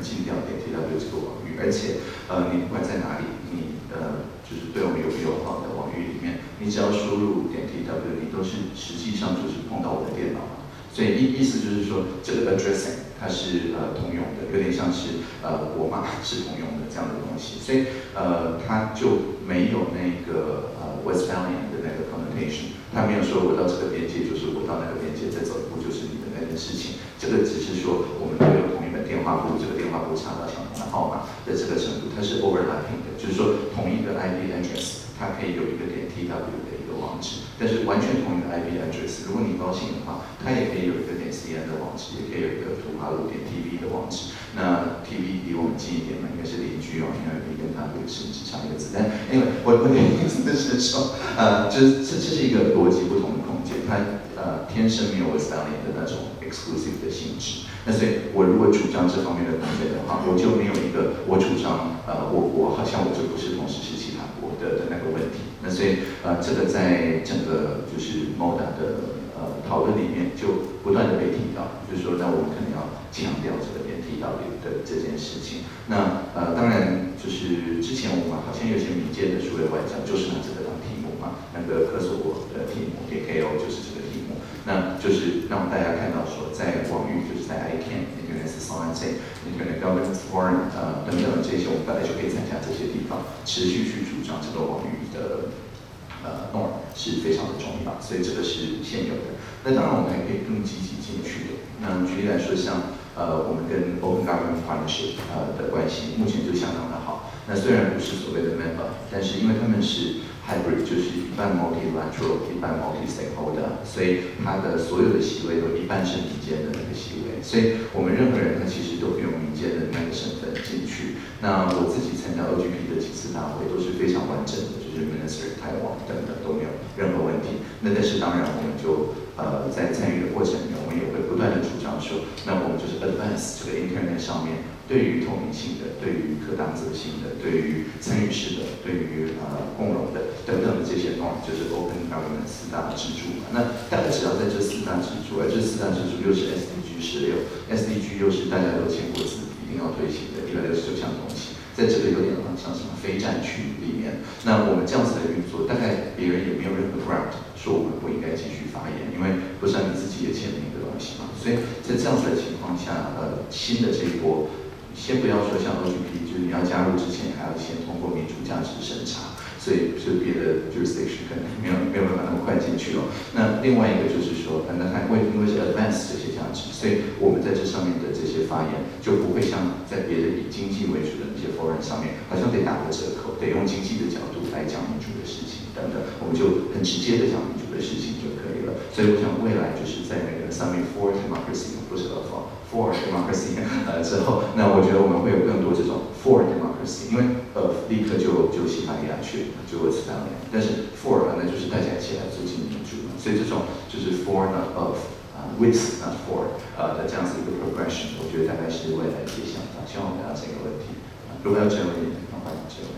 A: 进掉点 T W 这个网域，而且呃你不管在哪里，你呃就是对我们有不友好的网域里面，你只要输入点 T W， 你都是实际上就是碰到我的电脑嘛。所以意意思就是说，这个 addressing 它是呃通用的，有点像是呃国码是通用的这样的东西，所以呃它就没有那个呃 Westphalian 的那个 connotation， 它没有说我到这个边界就是我到那个边界再走一步就是你的那件事情，这个只是说我们都有同一本电话簿，这个电话簿查到相同的号码的这个程度，它是 overlapping 的，就是说同一个 I P address 它可以有一个点 T W 的一个网址，但是完全同一个 I P address， 如果你高兴的话，它也可以有一个点 C N 的网址，也可以有一个图哈路点 T V 的网址。那 T V 离我们近一点嘛，应该是邻居哦，因为 V 跟它这个是只差一个字。但因为我我的意思是说，呃，就是这这是一个逻辑不同的空间，它呃天生没有 Westphalian 的那种 exclusive 的性质。那所以我如果主张这方面的空间的话，我就没有一个我主张呃我我好像我就不是同时是其他国的的那个问题。那所以呃这个在整个就是 M O D A 的呃讨论里面就不断的被提到，就是说那我们可能要强调这个点 T W 的这件事情。那呃当然就是之前我们好像有些民间的数位外交就是拿这个当题目嘛，那个科索沃的题目 K K O 就是这个题目，那就是让大家看到说在网域就是在 I C A N Internet Society、Internet Governance Forum 呃等等这些，我们本来就可以参加这些地方，持续去主张这个网域的。呃 norm 是非常的重要，所以这个是现有的。那当然我们还可以更积极进去的。那举例来说，像呃我们跟 Open Government Partnership 呃的关系，目前就相当的好。那虽然不是所谓的 member， 但是因为他们是 hybrid， 就是一半 multilateral， 一半 multi-stakeholder， 所以它的所有的席位都一半是民间的那个席位，所以我们任何人他其实都不用民间的那个身份进去。那我自己参加 O G P 的几次大会都是非常完整的，就是 Minister 台湾等等都没有任何问题。那但是当然我们就呃在参与的过程里面，我们也会不断的主张说，那我们就是 advance 这个 Internet 上面对于透明性的、对于可当责性的、对于参与式的、对于呃共融的等等的这些 norm， 就是 Open Government 四大支柱嘛。那大概只要在这四大支柱，而这四大支柱又是 S D G 十六 ，S D G 又是大家都签过字，一定要推行的一百六十九项东西。在这个有点像什么非战区里面，那我们这样子的运作，大概别人也没有任何 ground 说我们不应该继续发言，因为不是你自己也签名的东西嘛。所以在这样子的情况下，呃，新的这一波，先不要说像 O G P， 就是你要加入之前还要先通过民主价值审查，所以就别的 jurisdiction 可能没有没有办法那么快进去了。那另外一个就是说，那它会因为是 advance 这些价值，所以我们在这上面的这些发言就不会像在别的以经济为主的那些 forum 上面，好像得打个折扣，得用经济的角度来讲民主的事情等等，我们就很直接的讲民主的事情就可以了。所以我想未来就是在那个 Summit for Democracy 不是 of for Democracy 呃之后，那我觉得我们会有更多这种 for Democracy， 因为呃立刻就就西班牙去了，就 Westphalia， 但是 for 那就是大家一起来促进民主嘛，所以这种就是 for not of。with not for 呃的这样子一个 progression， 我觉得大概是未来的一些想法，希望我回答这个问题。如果要追问，那欢迎追问。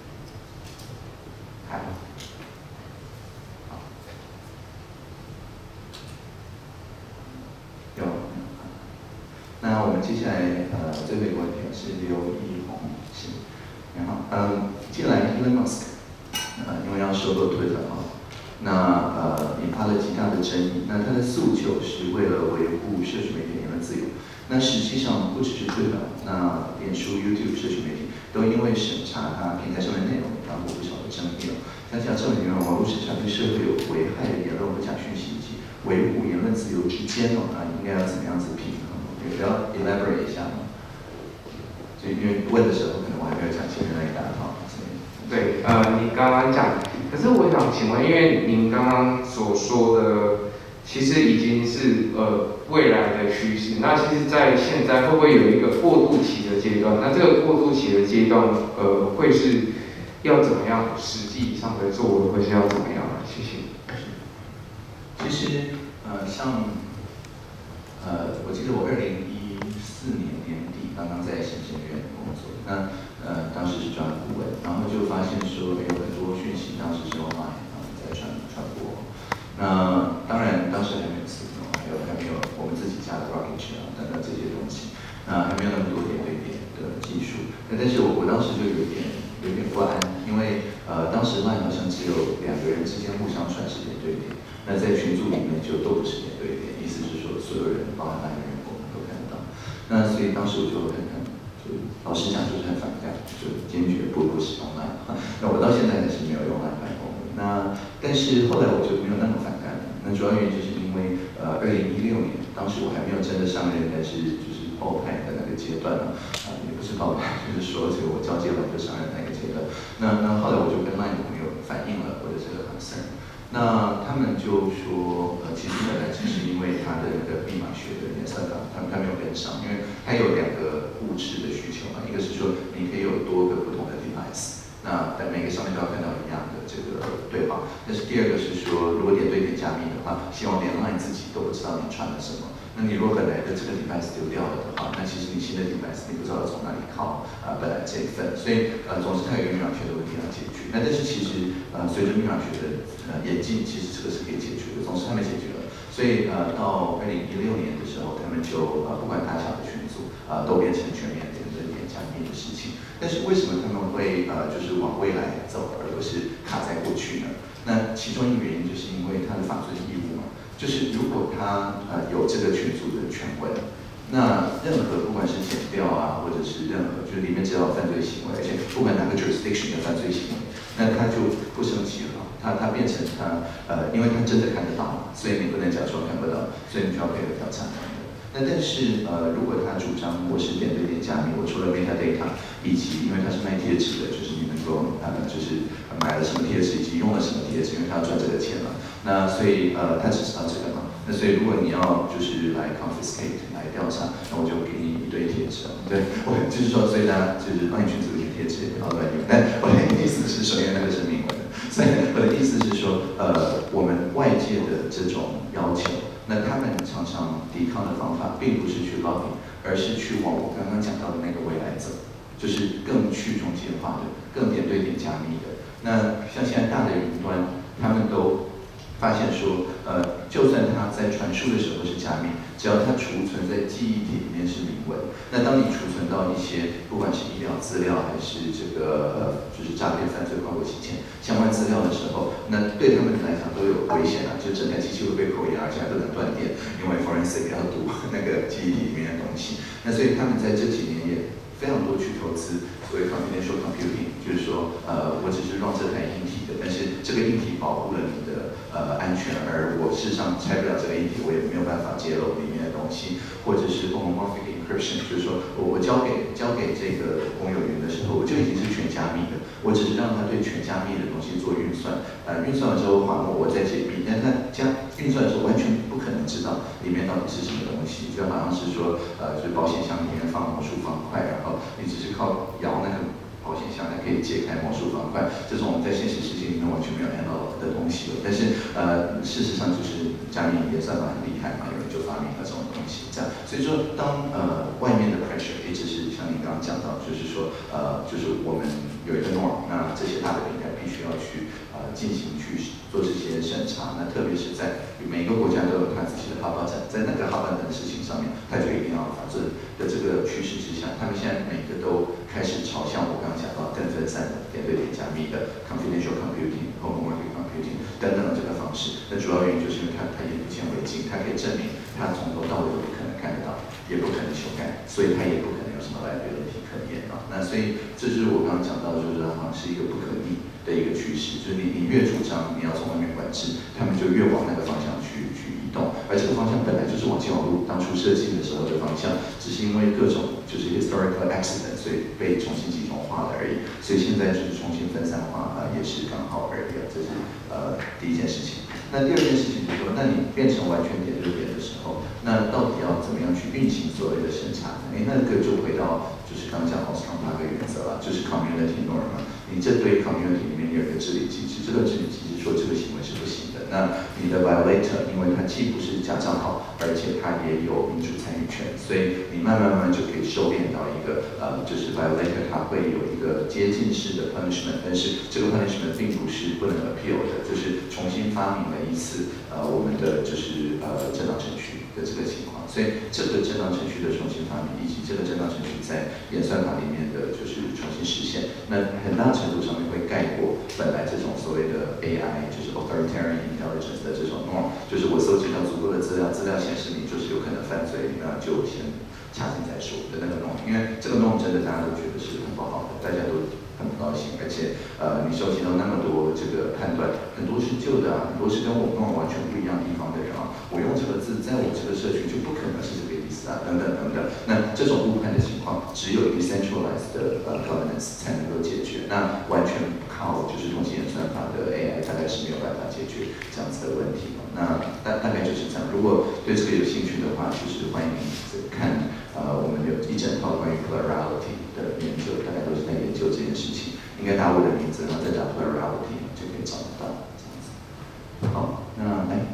A: 好，好，有。那我们接下来呃最后一个问题是刘义宏，是，然后嗯，进来 Elon Musk， 呃，因为要收购 Twitter 啊。那呃引发了极大的争议。那他的诉求是为了维护社群媒体言论自由。那实际上不只是Twitter，那脸书、YouTube 社群媒体都因为审查它平台上面内容发布不少的争议了。像讲这种言论网络审查对社会有危害的言论或假讯息以及维护言论自由之间哦，那应该要怎么样子平衡？也要 elaborate 一下吗？就因为问的时候，可能我还没有讲前面那一大套。
F: 对，呃，你刚刚讲。可是我想请问，因为您刚刚所说的，其实已经是呃未来的趋势。那其实，在现在会不会有一个过渡期的阶段？那这个过渡期的阶段，呃，会是要怎么样实际上的作为，会是要怎么样啊？谢谢。
A: 其实，呃，像，呃，我记得我二零一四年年底刚刚在行政院工作，那。呃，当时是专栏顾问，然后就发现说有很多讯息当时是 online 然后在传传播。那当然当时还没有 Signal， 还有还没有我们自己家的 Rocket 啊等等这些东西，那还没有那么多点对点。 那但是我我当时就有点有点不安，因为呃当时 Line 好像只有两个人之间互相传是点对点，那在群组里面就都不是点对点，意思是说所有人包含 Line 的人我们都看得到。那所以当时我就很很就老实讲就是很反感，就坚决不不使用 Line。那我到现在还是没有用 Line 办公的。那但是后来我就没有那么反感了。那主要原因就是因为呃二零一六年，当时我还没有真的上任，但是就是爆派的那个阶段呢，啊、呃、也不是爆派，就是说这个我交接完就上任那个阶段。那那后来我就跟 Line 的朋友反映了我的这个 concern。那他们就说，呃，其实本来只是因为他的那个密码学的演算法，他们他没有跟上，因为它有两个物质的需求嘛，一个是说你可以有多个不同的 device。那在每个上面都要看到一样的这个对话，但是第二个是说，如果点对点加密的话，希望连 Line 自己都不知道你传了什么。那你如果本来的这个 device 丢掉了的话，那其实你新的 device 你不知道从哪里靠啊、呃、本来这一份，所以呃总之它有一个密码学的问题要解决。那但是其实呃随着密码学的呃演进，其实这个是可以解决的，总之他们解决了。所以呃到二零一六年的时候，他们就呃不管大小的群组啊、呃、都变成全面点对点加密的事情。但是为什么他们会呃就是往未来走，而不是卡在过去呢？那其中一个原因就是因为它的法遵义务嘛，就是如果他呃有这个群组的权威，那任何不管是减掉啊，或者是任何就是里面只要有犯罪行为，而且不管哪个 jurisdiction 的犯罪行为，那他就不生气了。他他变成他呃，因为他真的看得到，所以你不能假装看不到，所以你就要配合调查。那但是呃，如果他主张我是点对点加密，我除了 metadata 以及因为他是卖贴纸的，就是你能够呃就是买了什么贴纸以及用了什么贴纸，因为他要赚这个钱嘛。那所以呃，他只知道这个嘛。那所以如果你要就是来 confiscate 来调查，那我就给你一堆贴纸。对，我就是说，所以大家就是帮你群组里面贴纸也不要乱用。但我的意思是说，因为那个是明文的，所以我的意思是说，呃，我们外界的这种要求。那他们常常抵抗的方法，并不是去 lobby， 而是去往我刚刚讲到的那个未来走，就是更去中心化的、更点对点加密的。那像现在大的云端，他们都发现说，呃，就算它在传输的时候是加密，只要它储存在记忆体里面是明文，那当你储存到一些不管是医疗资料还是这个呃就是诈骗犯罪、跨国洗钱相关资料的时候，那对他们来讲都有危险啊，就整台机器会被扣押，而且还不能断电，因为 forensic 要读那个记忆体里面的东西。那所以他们在这几年也非常多去投资所谓 confidential computing， 就是说，呃，我只是让这台硬体的，但是这个硬体保护了你的呃安全，而我事实上拆不了这个硬体，我也没有办法揭露里面的东西，或者是 homomorphic encryption， 就是说我我交给交给这个公有云的时候，我就已经是全加密的，我只是让它对全加密的东西做运算，呃，运算完之后还我，我再解密，但它加运算的时候完全不可能知道里面到底是什么东西，就好像是说，呃，就是保险箱里面放魔术方块，然后你只是靠摇那个保险箱才可以解开魔术方块，这种我们在现实世界里面完全没有看到的东西了。但是呃，事实上就是加密也算蛮厉害嘛，有人就发明了这种东西，这样。所以说，当呃外面的 pressure 一直是像你刚刚讲到，就是说呃，就是我们有一个 norm， 那这些大的平台必须要去呃进行去做这些审查。那特别是在每个国家都有它自己的哈巴展，在那个哈巴展的事情上面，它就一定要法治的这个趋势之下，他们现在每个都开始朝向我刚刚讲到更分散的点对点加密的 confidential computing、homomorphic computing 等等的这个方式。那主要原因就是因为它它眼不见为净，它可以证明它从头到尾都不可能看得到，也不可能修改，所以它也不可能有什么liability可言啊。那所以这就是我刚刚讲到，就是好像是一个不可逆的一个趋势，就是你你越主张你要从外面管制，他们就越往那个方向去去移动，而这个方向本来就是网际网络当初设计的时候的方向，只是因为各种就是 historical accident， 所以被重新集中化了而已。所以现在就是重新分散化啊、呃，也是刚好而已啊。这是呃第一件事情。那第二件事情就是说，那你变成完全点对点的时候，那到底要怎么样去运行所谓的审查？哎，那个就回到就是刚刚讲 Ostrom 八个原则了，就是 community norm 嘛。你这对 community 里面有一个治理机制，这个治理机制说这个行为是不行的。那你的 violator， 因为它既不是假账号，而且它也有民主参与权，所以你慢慢慢慢就可以收敛到一个呃，就是 violator 它会有一个接近式的 punishment， 但是这个 punishment 并不是不能 appeal 的，就是重新发明了一次呃我们的就是呃正当程序的这个情况。所所以这个震荡程序的重新发明，以及这个震荡程序在演算法里面的就是重新实现，那很大程度上面会盖过本来这种所谓的 A I， 就是 authoritarian intelligence 的这种 norm， 就是我搜集到足够的资料，资料显示你就是有可能犯罪，那就先查清再说的那个 norm， 因为这个 norm 真的大家都觉得是很不好的，大家都很不高兴，而且呃，你收集到那么多这个判断，很多是旧的啊，很多是跟我跟我完全不一样地方的人啊，我用这个字在我这个社区就不可能是这个意思啊，等等等等。那这种误判的情况，只有 decentralized 的呃 governance 才能够解决，那完全不靠就是统计演算法的 A I 大概是没有办法解决这样子的问题。那大大概就是这样。如果对这个有兴趣的话，就是欢迎看呃我们有一整套关于 plurality 的研究，大概都是在研究这件事情。应该打我的名字，然后再打 plurality 就可以找得到这样子。好，那来。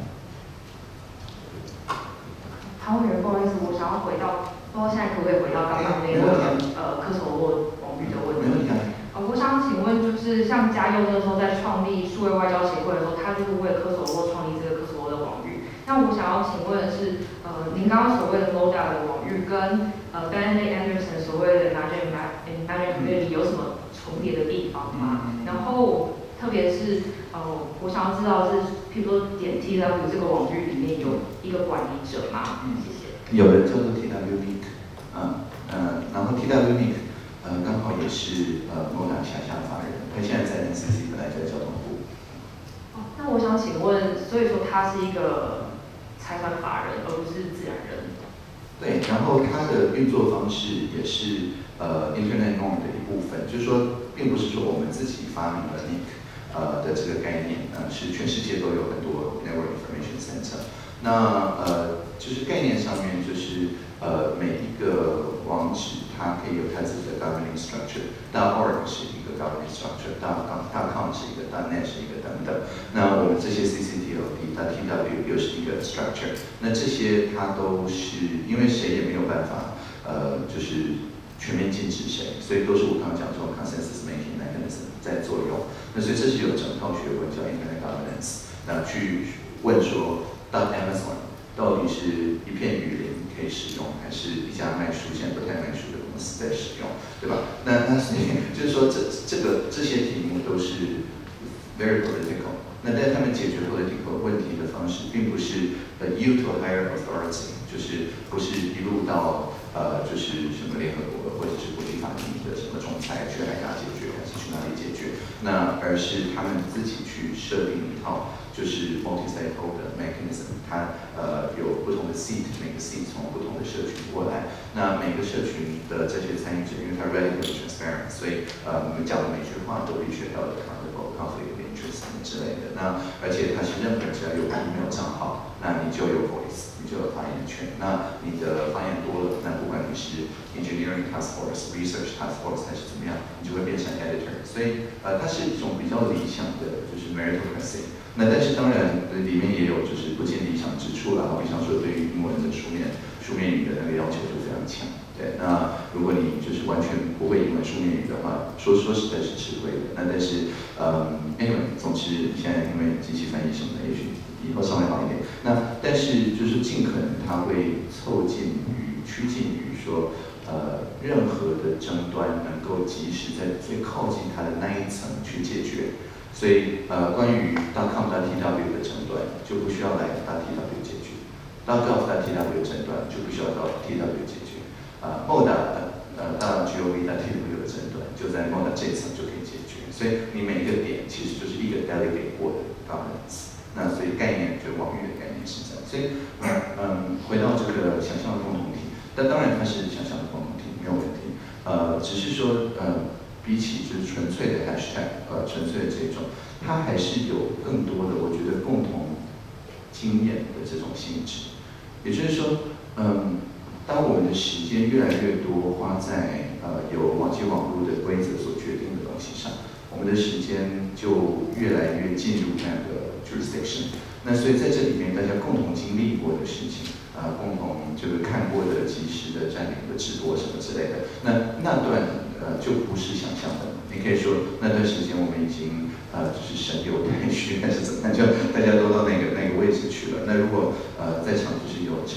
G: 唐委员，不好意思，我想要回到，不知道现在可不可以回到刚刚那个呃科索沃网域的问题。呃，我想请问，就是像嘉佑那时候在创立数位外交协会的时候，他就是为了科索沃创立这个科索沃的网域。那我想要请问的是，呃，您刚刚所谓的 M O D A 的网域跟呃 Benedict Anderson 所谓的 National National Community 有什么重叠的地方吗？然后特别是呃，我想要知道是，譬如说点 T W 这个网域里面有一个管理者吗？谢谢。
A: 有的叫做 T W Link， 啊呃，然后 T W Link 呃刚好也是呃 M O D A 辖下法人，他现在在 N C C 本来在交通部。
G: 哦，那我想请问，所以说他是一个财团法人，而不是自然人。
A: 对，然后它的运作方式也是呃 Internet Norm 的一部分，就是说，并不是说我们自己发明了 Link 呃的这个概念，呃是全世界都有很多 Network Information Center。那呃就是概念上面就是呃每一个网址它可以有它自己的 governing structure，.org 是一个 governing structure，.com 是一个 .net 是一个等等。那我们这些 C C T L D、T W 又是一个 structure， 那这些它都是因为谁也没有办法呃就是全面禁止谁，所以都是我刚刚讲说 consensus making mechanism 在作用。那所以这是有整套学问叫 internet governance， 那去问说 .Amazon 到底是一片雨林可以使用，还是一家卖书现在不太卖书的公司在使用，对吧？那那所以就是说这这个这些题目都是 very political。那但他们解决 political 问题的方式，并不是呃 you to a higher authority， 就是不是一路到呃就是什么联合国或者是国际法庭的什么仲裁去海牙解决，还是去哪里解决？那而是他们自己去设定一套就是 multi-stakeholder mechanism， 它呃有不同的 seat， 每个 seat 从不同的社群过来，那每个社群的这些参与者，因为它 radically transparent， 所以呃我们讲的每句话都必须要有 accountable conflict of interest 之类的。那而且它是任何人只要有 email 账号，那你就有 voice， 你就有发言权。那你的发言多了，那不管你是 engineering task force、research task force 还是怎么样，你就会变成 editor。所以呃它是一种比较理想的就是 meritocracy。那但是当然里面也有就是不尽理想之处啦，比方说对于英文的书面书面语的那个要求就非常强。对，那如果你就是完全不会英文书面语的话，说说实在是吃亏的。那但是，嗯 ，anyway， 总之现在因为机器翻译什么的，也许以后稍微好一点。那但是就是尽可能它会凑近于趋近于说，呃，任何的争端能够及时在最靠近它的那一层去解决。所以呃，关于 .com.tw 的争端就不需要来 .tw 解决 ，.gov.tw 的争端就不需要到 T W 解决。啊 ，M O D A 呃到 gov.tw 的争端就在 M O D A 这一层就可以解决。所以你每一个点其实就是一个 delegate 过的 governance。那所以概念就是网域的概念是这样。所以嗯嗯，回到这个想象的共同体，但当然它是想象的共同体没有问题。呃，只是说呃。比起就是纯粹的 hashtag， 呃，纯粹的这种，它还是有更多的，我觉得共同经验的这种性质。也就是说，嗯，当我们的时间越来越多花在呃由网际网络的规则所决定的东西上，我们的时间就越来越进入那个 jurisdiction。那所以在这里面，大家共同经历过的事情，啊、呃，共同就是看过的即时的占领的直播什么之类的，那那段。呃，就不是想象的。你可以说那段时间我们已经呃，就是神有太虚，还是怎么样，就大家都到那个那个位置去了。那如果呃在场就是有沉迷于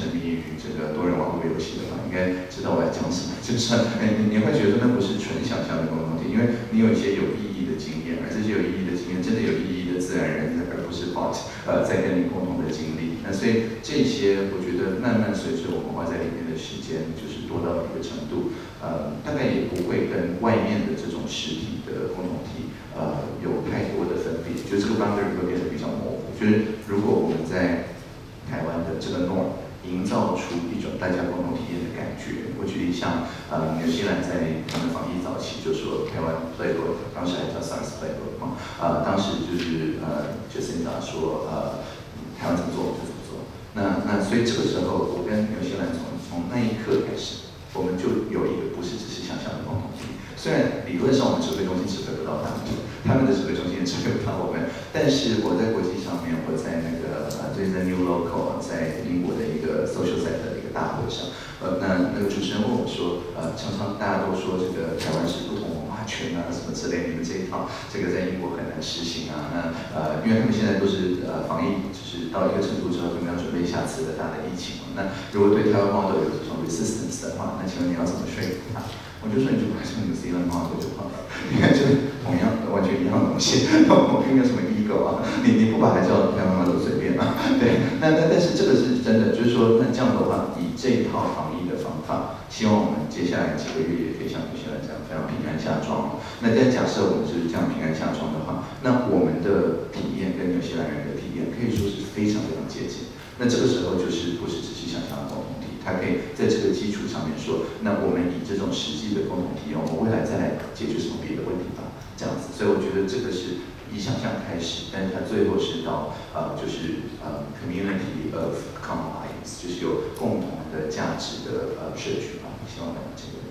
A: 这个多人网络游戏的话，应该知道我在讲什么。就是哎，你会觉得那不是纯想象的共同体，因为你有一些有意义的经验，而这些有意义的经验，真的有意义的自然人，而不是 bot， 呃，在跟你共同的经历。那所以这些，我觉得慢慢随着我们花在里面的时间，就是多到一个程度，呃，大概也不会跟外面的这种实体的共同体，呃，有太多的分别，就这个 boundary 会变得比较模糊。就是如果我们在台湾的这个 norm 营造出一种大家共同体验的感觉。我举例像呃，纽西兰在他们防疫早期就说台湾 playbook， 当时还叫 SARS playbook 嘛，呃，当时就是呃 Jacinda 说呃，台湾怎么做我们就怎么做。那那所以这个时候，我跟纽西兰从从那一刻开始，我们就有一个不是只是想象的共同体。虽然理论上我们指挥中心指挥不到他们，他们的指挥中心也指挥不到我们，但是我在国际上面，我在那个呃最近在 New Local， 在英国的一个 social sector 的一个大会上，呃，那那个主持人问我说，呃，常常大家都说这个台湾是不同文化圈啊什么之类，你们这一套这个在英国很难实行啊。那呃，因为他们现在都是呃防疫，就是到一个程度之后，他们要准备下次的大的疫情嘛。那如果对台湾 model 有这种 resistance 的话，那请问你要怎么说服他？我就说你就把这个 New Zealand model 就好了，你看就是同样完全一样的东西，我并没有什么 ego 啊，你你不把它叫台湾 model 随便啊，对，那那但是这个是真的，就是说那这样的话，以这一套防疫的方法，希望我们接下来几个月也可以像纽西兰这样非常平安下庄。那但假设我们是这样平安下庄的话，那我们的体验跟纽西兰人的体验可以说是非常非常接近。那这个时候就是不是只是想象的共同体，它可以在这个基础上面说，那我们以这种实际的共同体验，我们未来再来解决什么别的问题吧，这样子。所以我觉得这个是以想象开始，但是它最后是到呃就是呃 community of compromise， 就是有共同的价值的呃社群吧。希望能这个。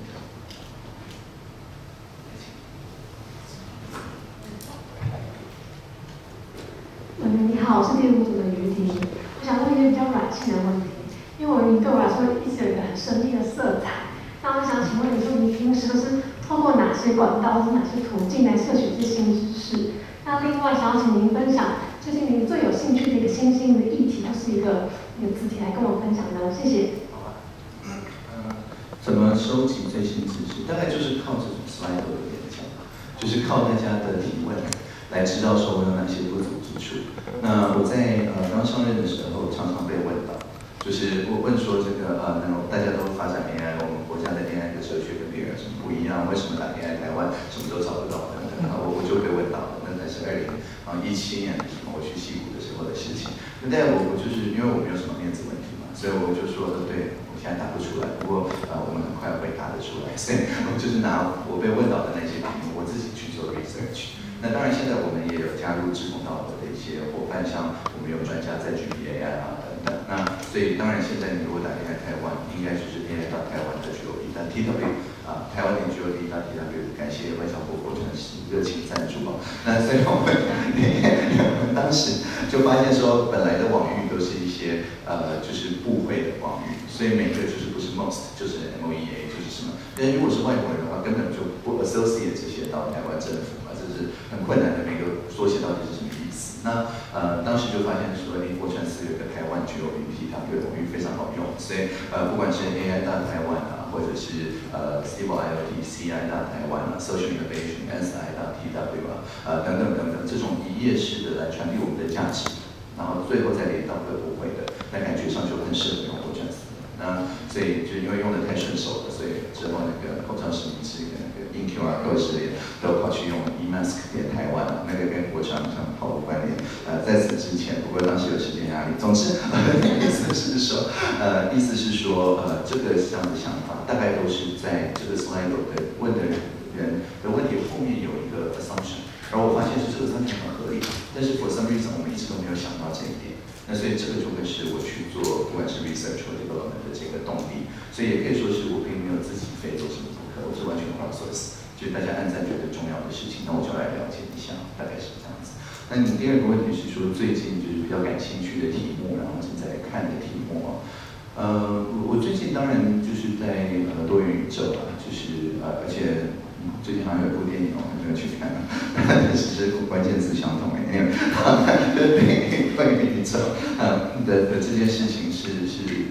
H: 嗯，你好，我是第五组的于婷。我想问一些比较软性的问题，因为我对我来说一直有一个很神秘的色彩。那我想请问你说，你平时都是透过哪些管道或是哪些途径来摄取这些新知识？那另外想要请您分享最近您最有兴趣的一个新兴的议题，或是一个一个字体来跟我分享呢？谢谢。
A: 好吧，嗯呃，怎么收集最新知识？大概就是靠这种 slide 的演讲，就是靠大家的提问。来知道说我有哪些不足之处。那我在呃刚上任的时候，常常被问到，就是我问说这个呃，那大家都发展 A I， 我们国家的 A I 的哲学跟别人有什么不一样？为什么打 A I 台湾什么都找不到等等？然后我我就被问到了，那才是二零啊一七年我去矽谷的时候的事情。那但我我就是因为我没有什么面子问题嘛，所以我就说对，我现在答不出来，不过呃我们很快会答得出来。所以我就是拿我被问到的那些题目，我自己去做 research。那当然，现在我们也有加入志同道合的一些伙伴，像我们有专家在 G P A I 啊等等。那所以当然，现在你如果打 A I 台湾，应该就是 A I 到台湾的 G O V， 但 T W 啊，台湾点 G O V 到 T W， 感谢外交部国城市热情赞助啊。那所以我们我们当时就发现说，本来的网域都是一些呃就是部会的网域，所以每个就是不是 most 就是 M O E A 就是什么。但如果是外国人的话，根本就不 associate 这些到台湾政府嘛，这是很困难的每个缩写到底是什么意思？那呃当时就发现说，诶，国城市有个台湾 G O V T W 的网域非常好用，所以呃不管是 A I 到台湾啊，或者是呃 Civil I O T C I 到台湾啊 ，Social Innovation S I 到 T W 啊，呃等等等等，这种一页式的来传递我们的价值，然后最后再连到各部会的，那感觉上就很适合用国城市。那所以就因为用的太顺手了，所以之后那个口罩实名制跟那个 In Q R code 系列都跑去用 E Mask 点台湾了，那个跟国商上毫无关联。呃，在此之前，不过当时有时间压力。总之，意思是说，呃，意思是说，呃，这个这样的想法大概都是在这个 slide 的问的人人的问题后面有一个 assumption， 而我发现是这个 assumption 很合理，但是 for some reason 我们一直都没有想到这一点。那所以这个就会是我去做不管是 research 或 development 的这个动力，所以也可以说是我并没有自己非做什么功课，我是完全 crowdsource， 就是大家按赞觉得重要的事情，那我就来了解一下，大概是这样子。那你第二个问题是说最近就是比较感兴趣的题目，然后正在看的题目啊，呃，我最近当然就是在呃多元宇宙啊，就是呃而且。最近好像有部电影，我还没有去看，但是是关键词相同哎，对，关于宇宙呃的的这件事情是是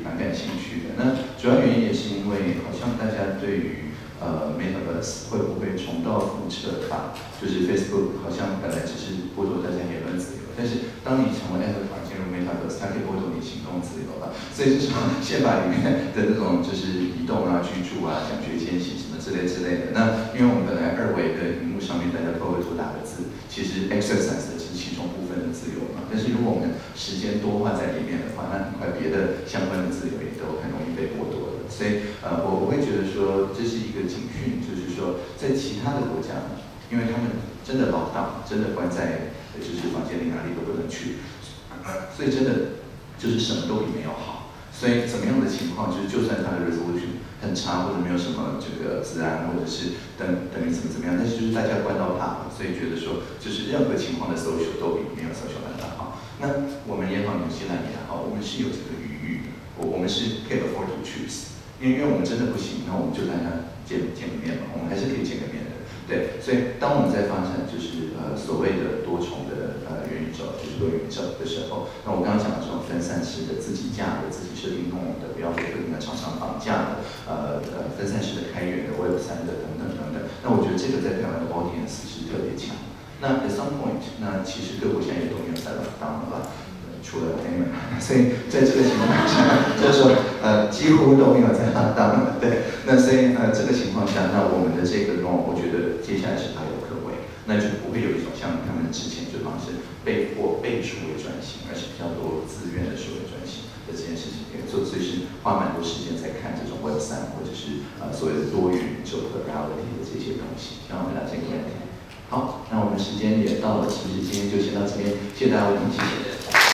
A: 蛮感兴趣的。那主要原因也是因为好像大家对于呃 Metaverse 会不会重蹈覆辙吧？就是 Facebook 好像本来只是剥夺大家言论自由，但是当你成为 Avatar 进入 Metaverse， 它可以剥夺你行动自由吧？所以就是说宪法里面的那种就是移动啊、居住啊、奖学迁徙什么之类之类的。那因为我们本来二维的荧幕上面大家都会做打个字，其实 exercise 的只是其中部分的自由嘛。但是如果我们时间多花在里面的话，那很快别的相关的自由也都很容易被剥夺了。所以呃，我我会觉得说这是一个警讯，就是说在其他的国家，因为他们真的老大，真的关在就是房间里哪里都不能去，所以真的就是什么都比没有好。所以怎么样的情况，就是就算它的 resolution 很差，或者没有什么这个治安，或者是等等于怎么怎么样，但是就是大家关到怕了，所以觉得说就是任何情况的 social 都比没有 social 来得好。那我们也好，纽西兰也好，我们是有这个余裕的，我我们是可以 afford to choose， 因为因为我们真的不行，那我们就大家见见个面嘛，我们还是可以见个面的。对，所以当我们在发展就是呃所谓的多重的呃元宇宙，就是多元宇宙的时候，那我刚刚讲的这种分散式的、自己架的、自己设定功能的，不要被特定的厂商绑架的，呃呃分散式的开源的、Web 三的等等等等，那我觉得这个在台湾的 audience 是特别强。那 at some point， 那其实各国现在也都没有在当了吧？除了 A M， 所以在这个情况下，就是说，呃，几乎都没有在它当了，对。那所以，呃，这个情况下，那我们的这个 norm， 我觉得接下来是大有可为，那就不会有一种像他们之前就好像是被迫被数位转型，而是比较多自愿的数位转型的这件事情，也做，所以是花蛮多时间在看这种 Web 三或者是呃所谓的多元宇宙的 reality 的这些东西。希望回答这个问题。好，那我们时间也到了，其实今天就先到这边，谢谢大家的听，谢谢。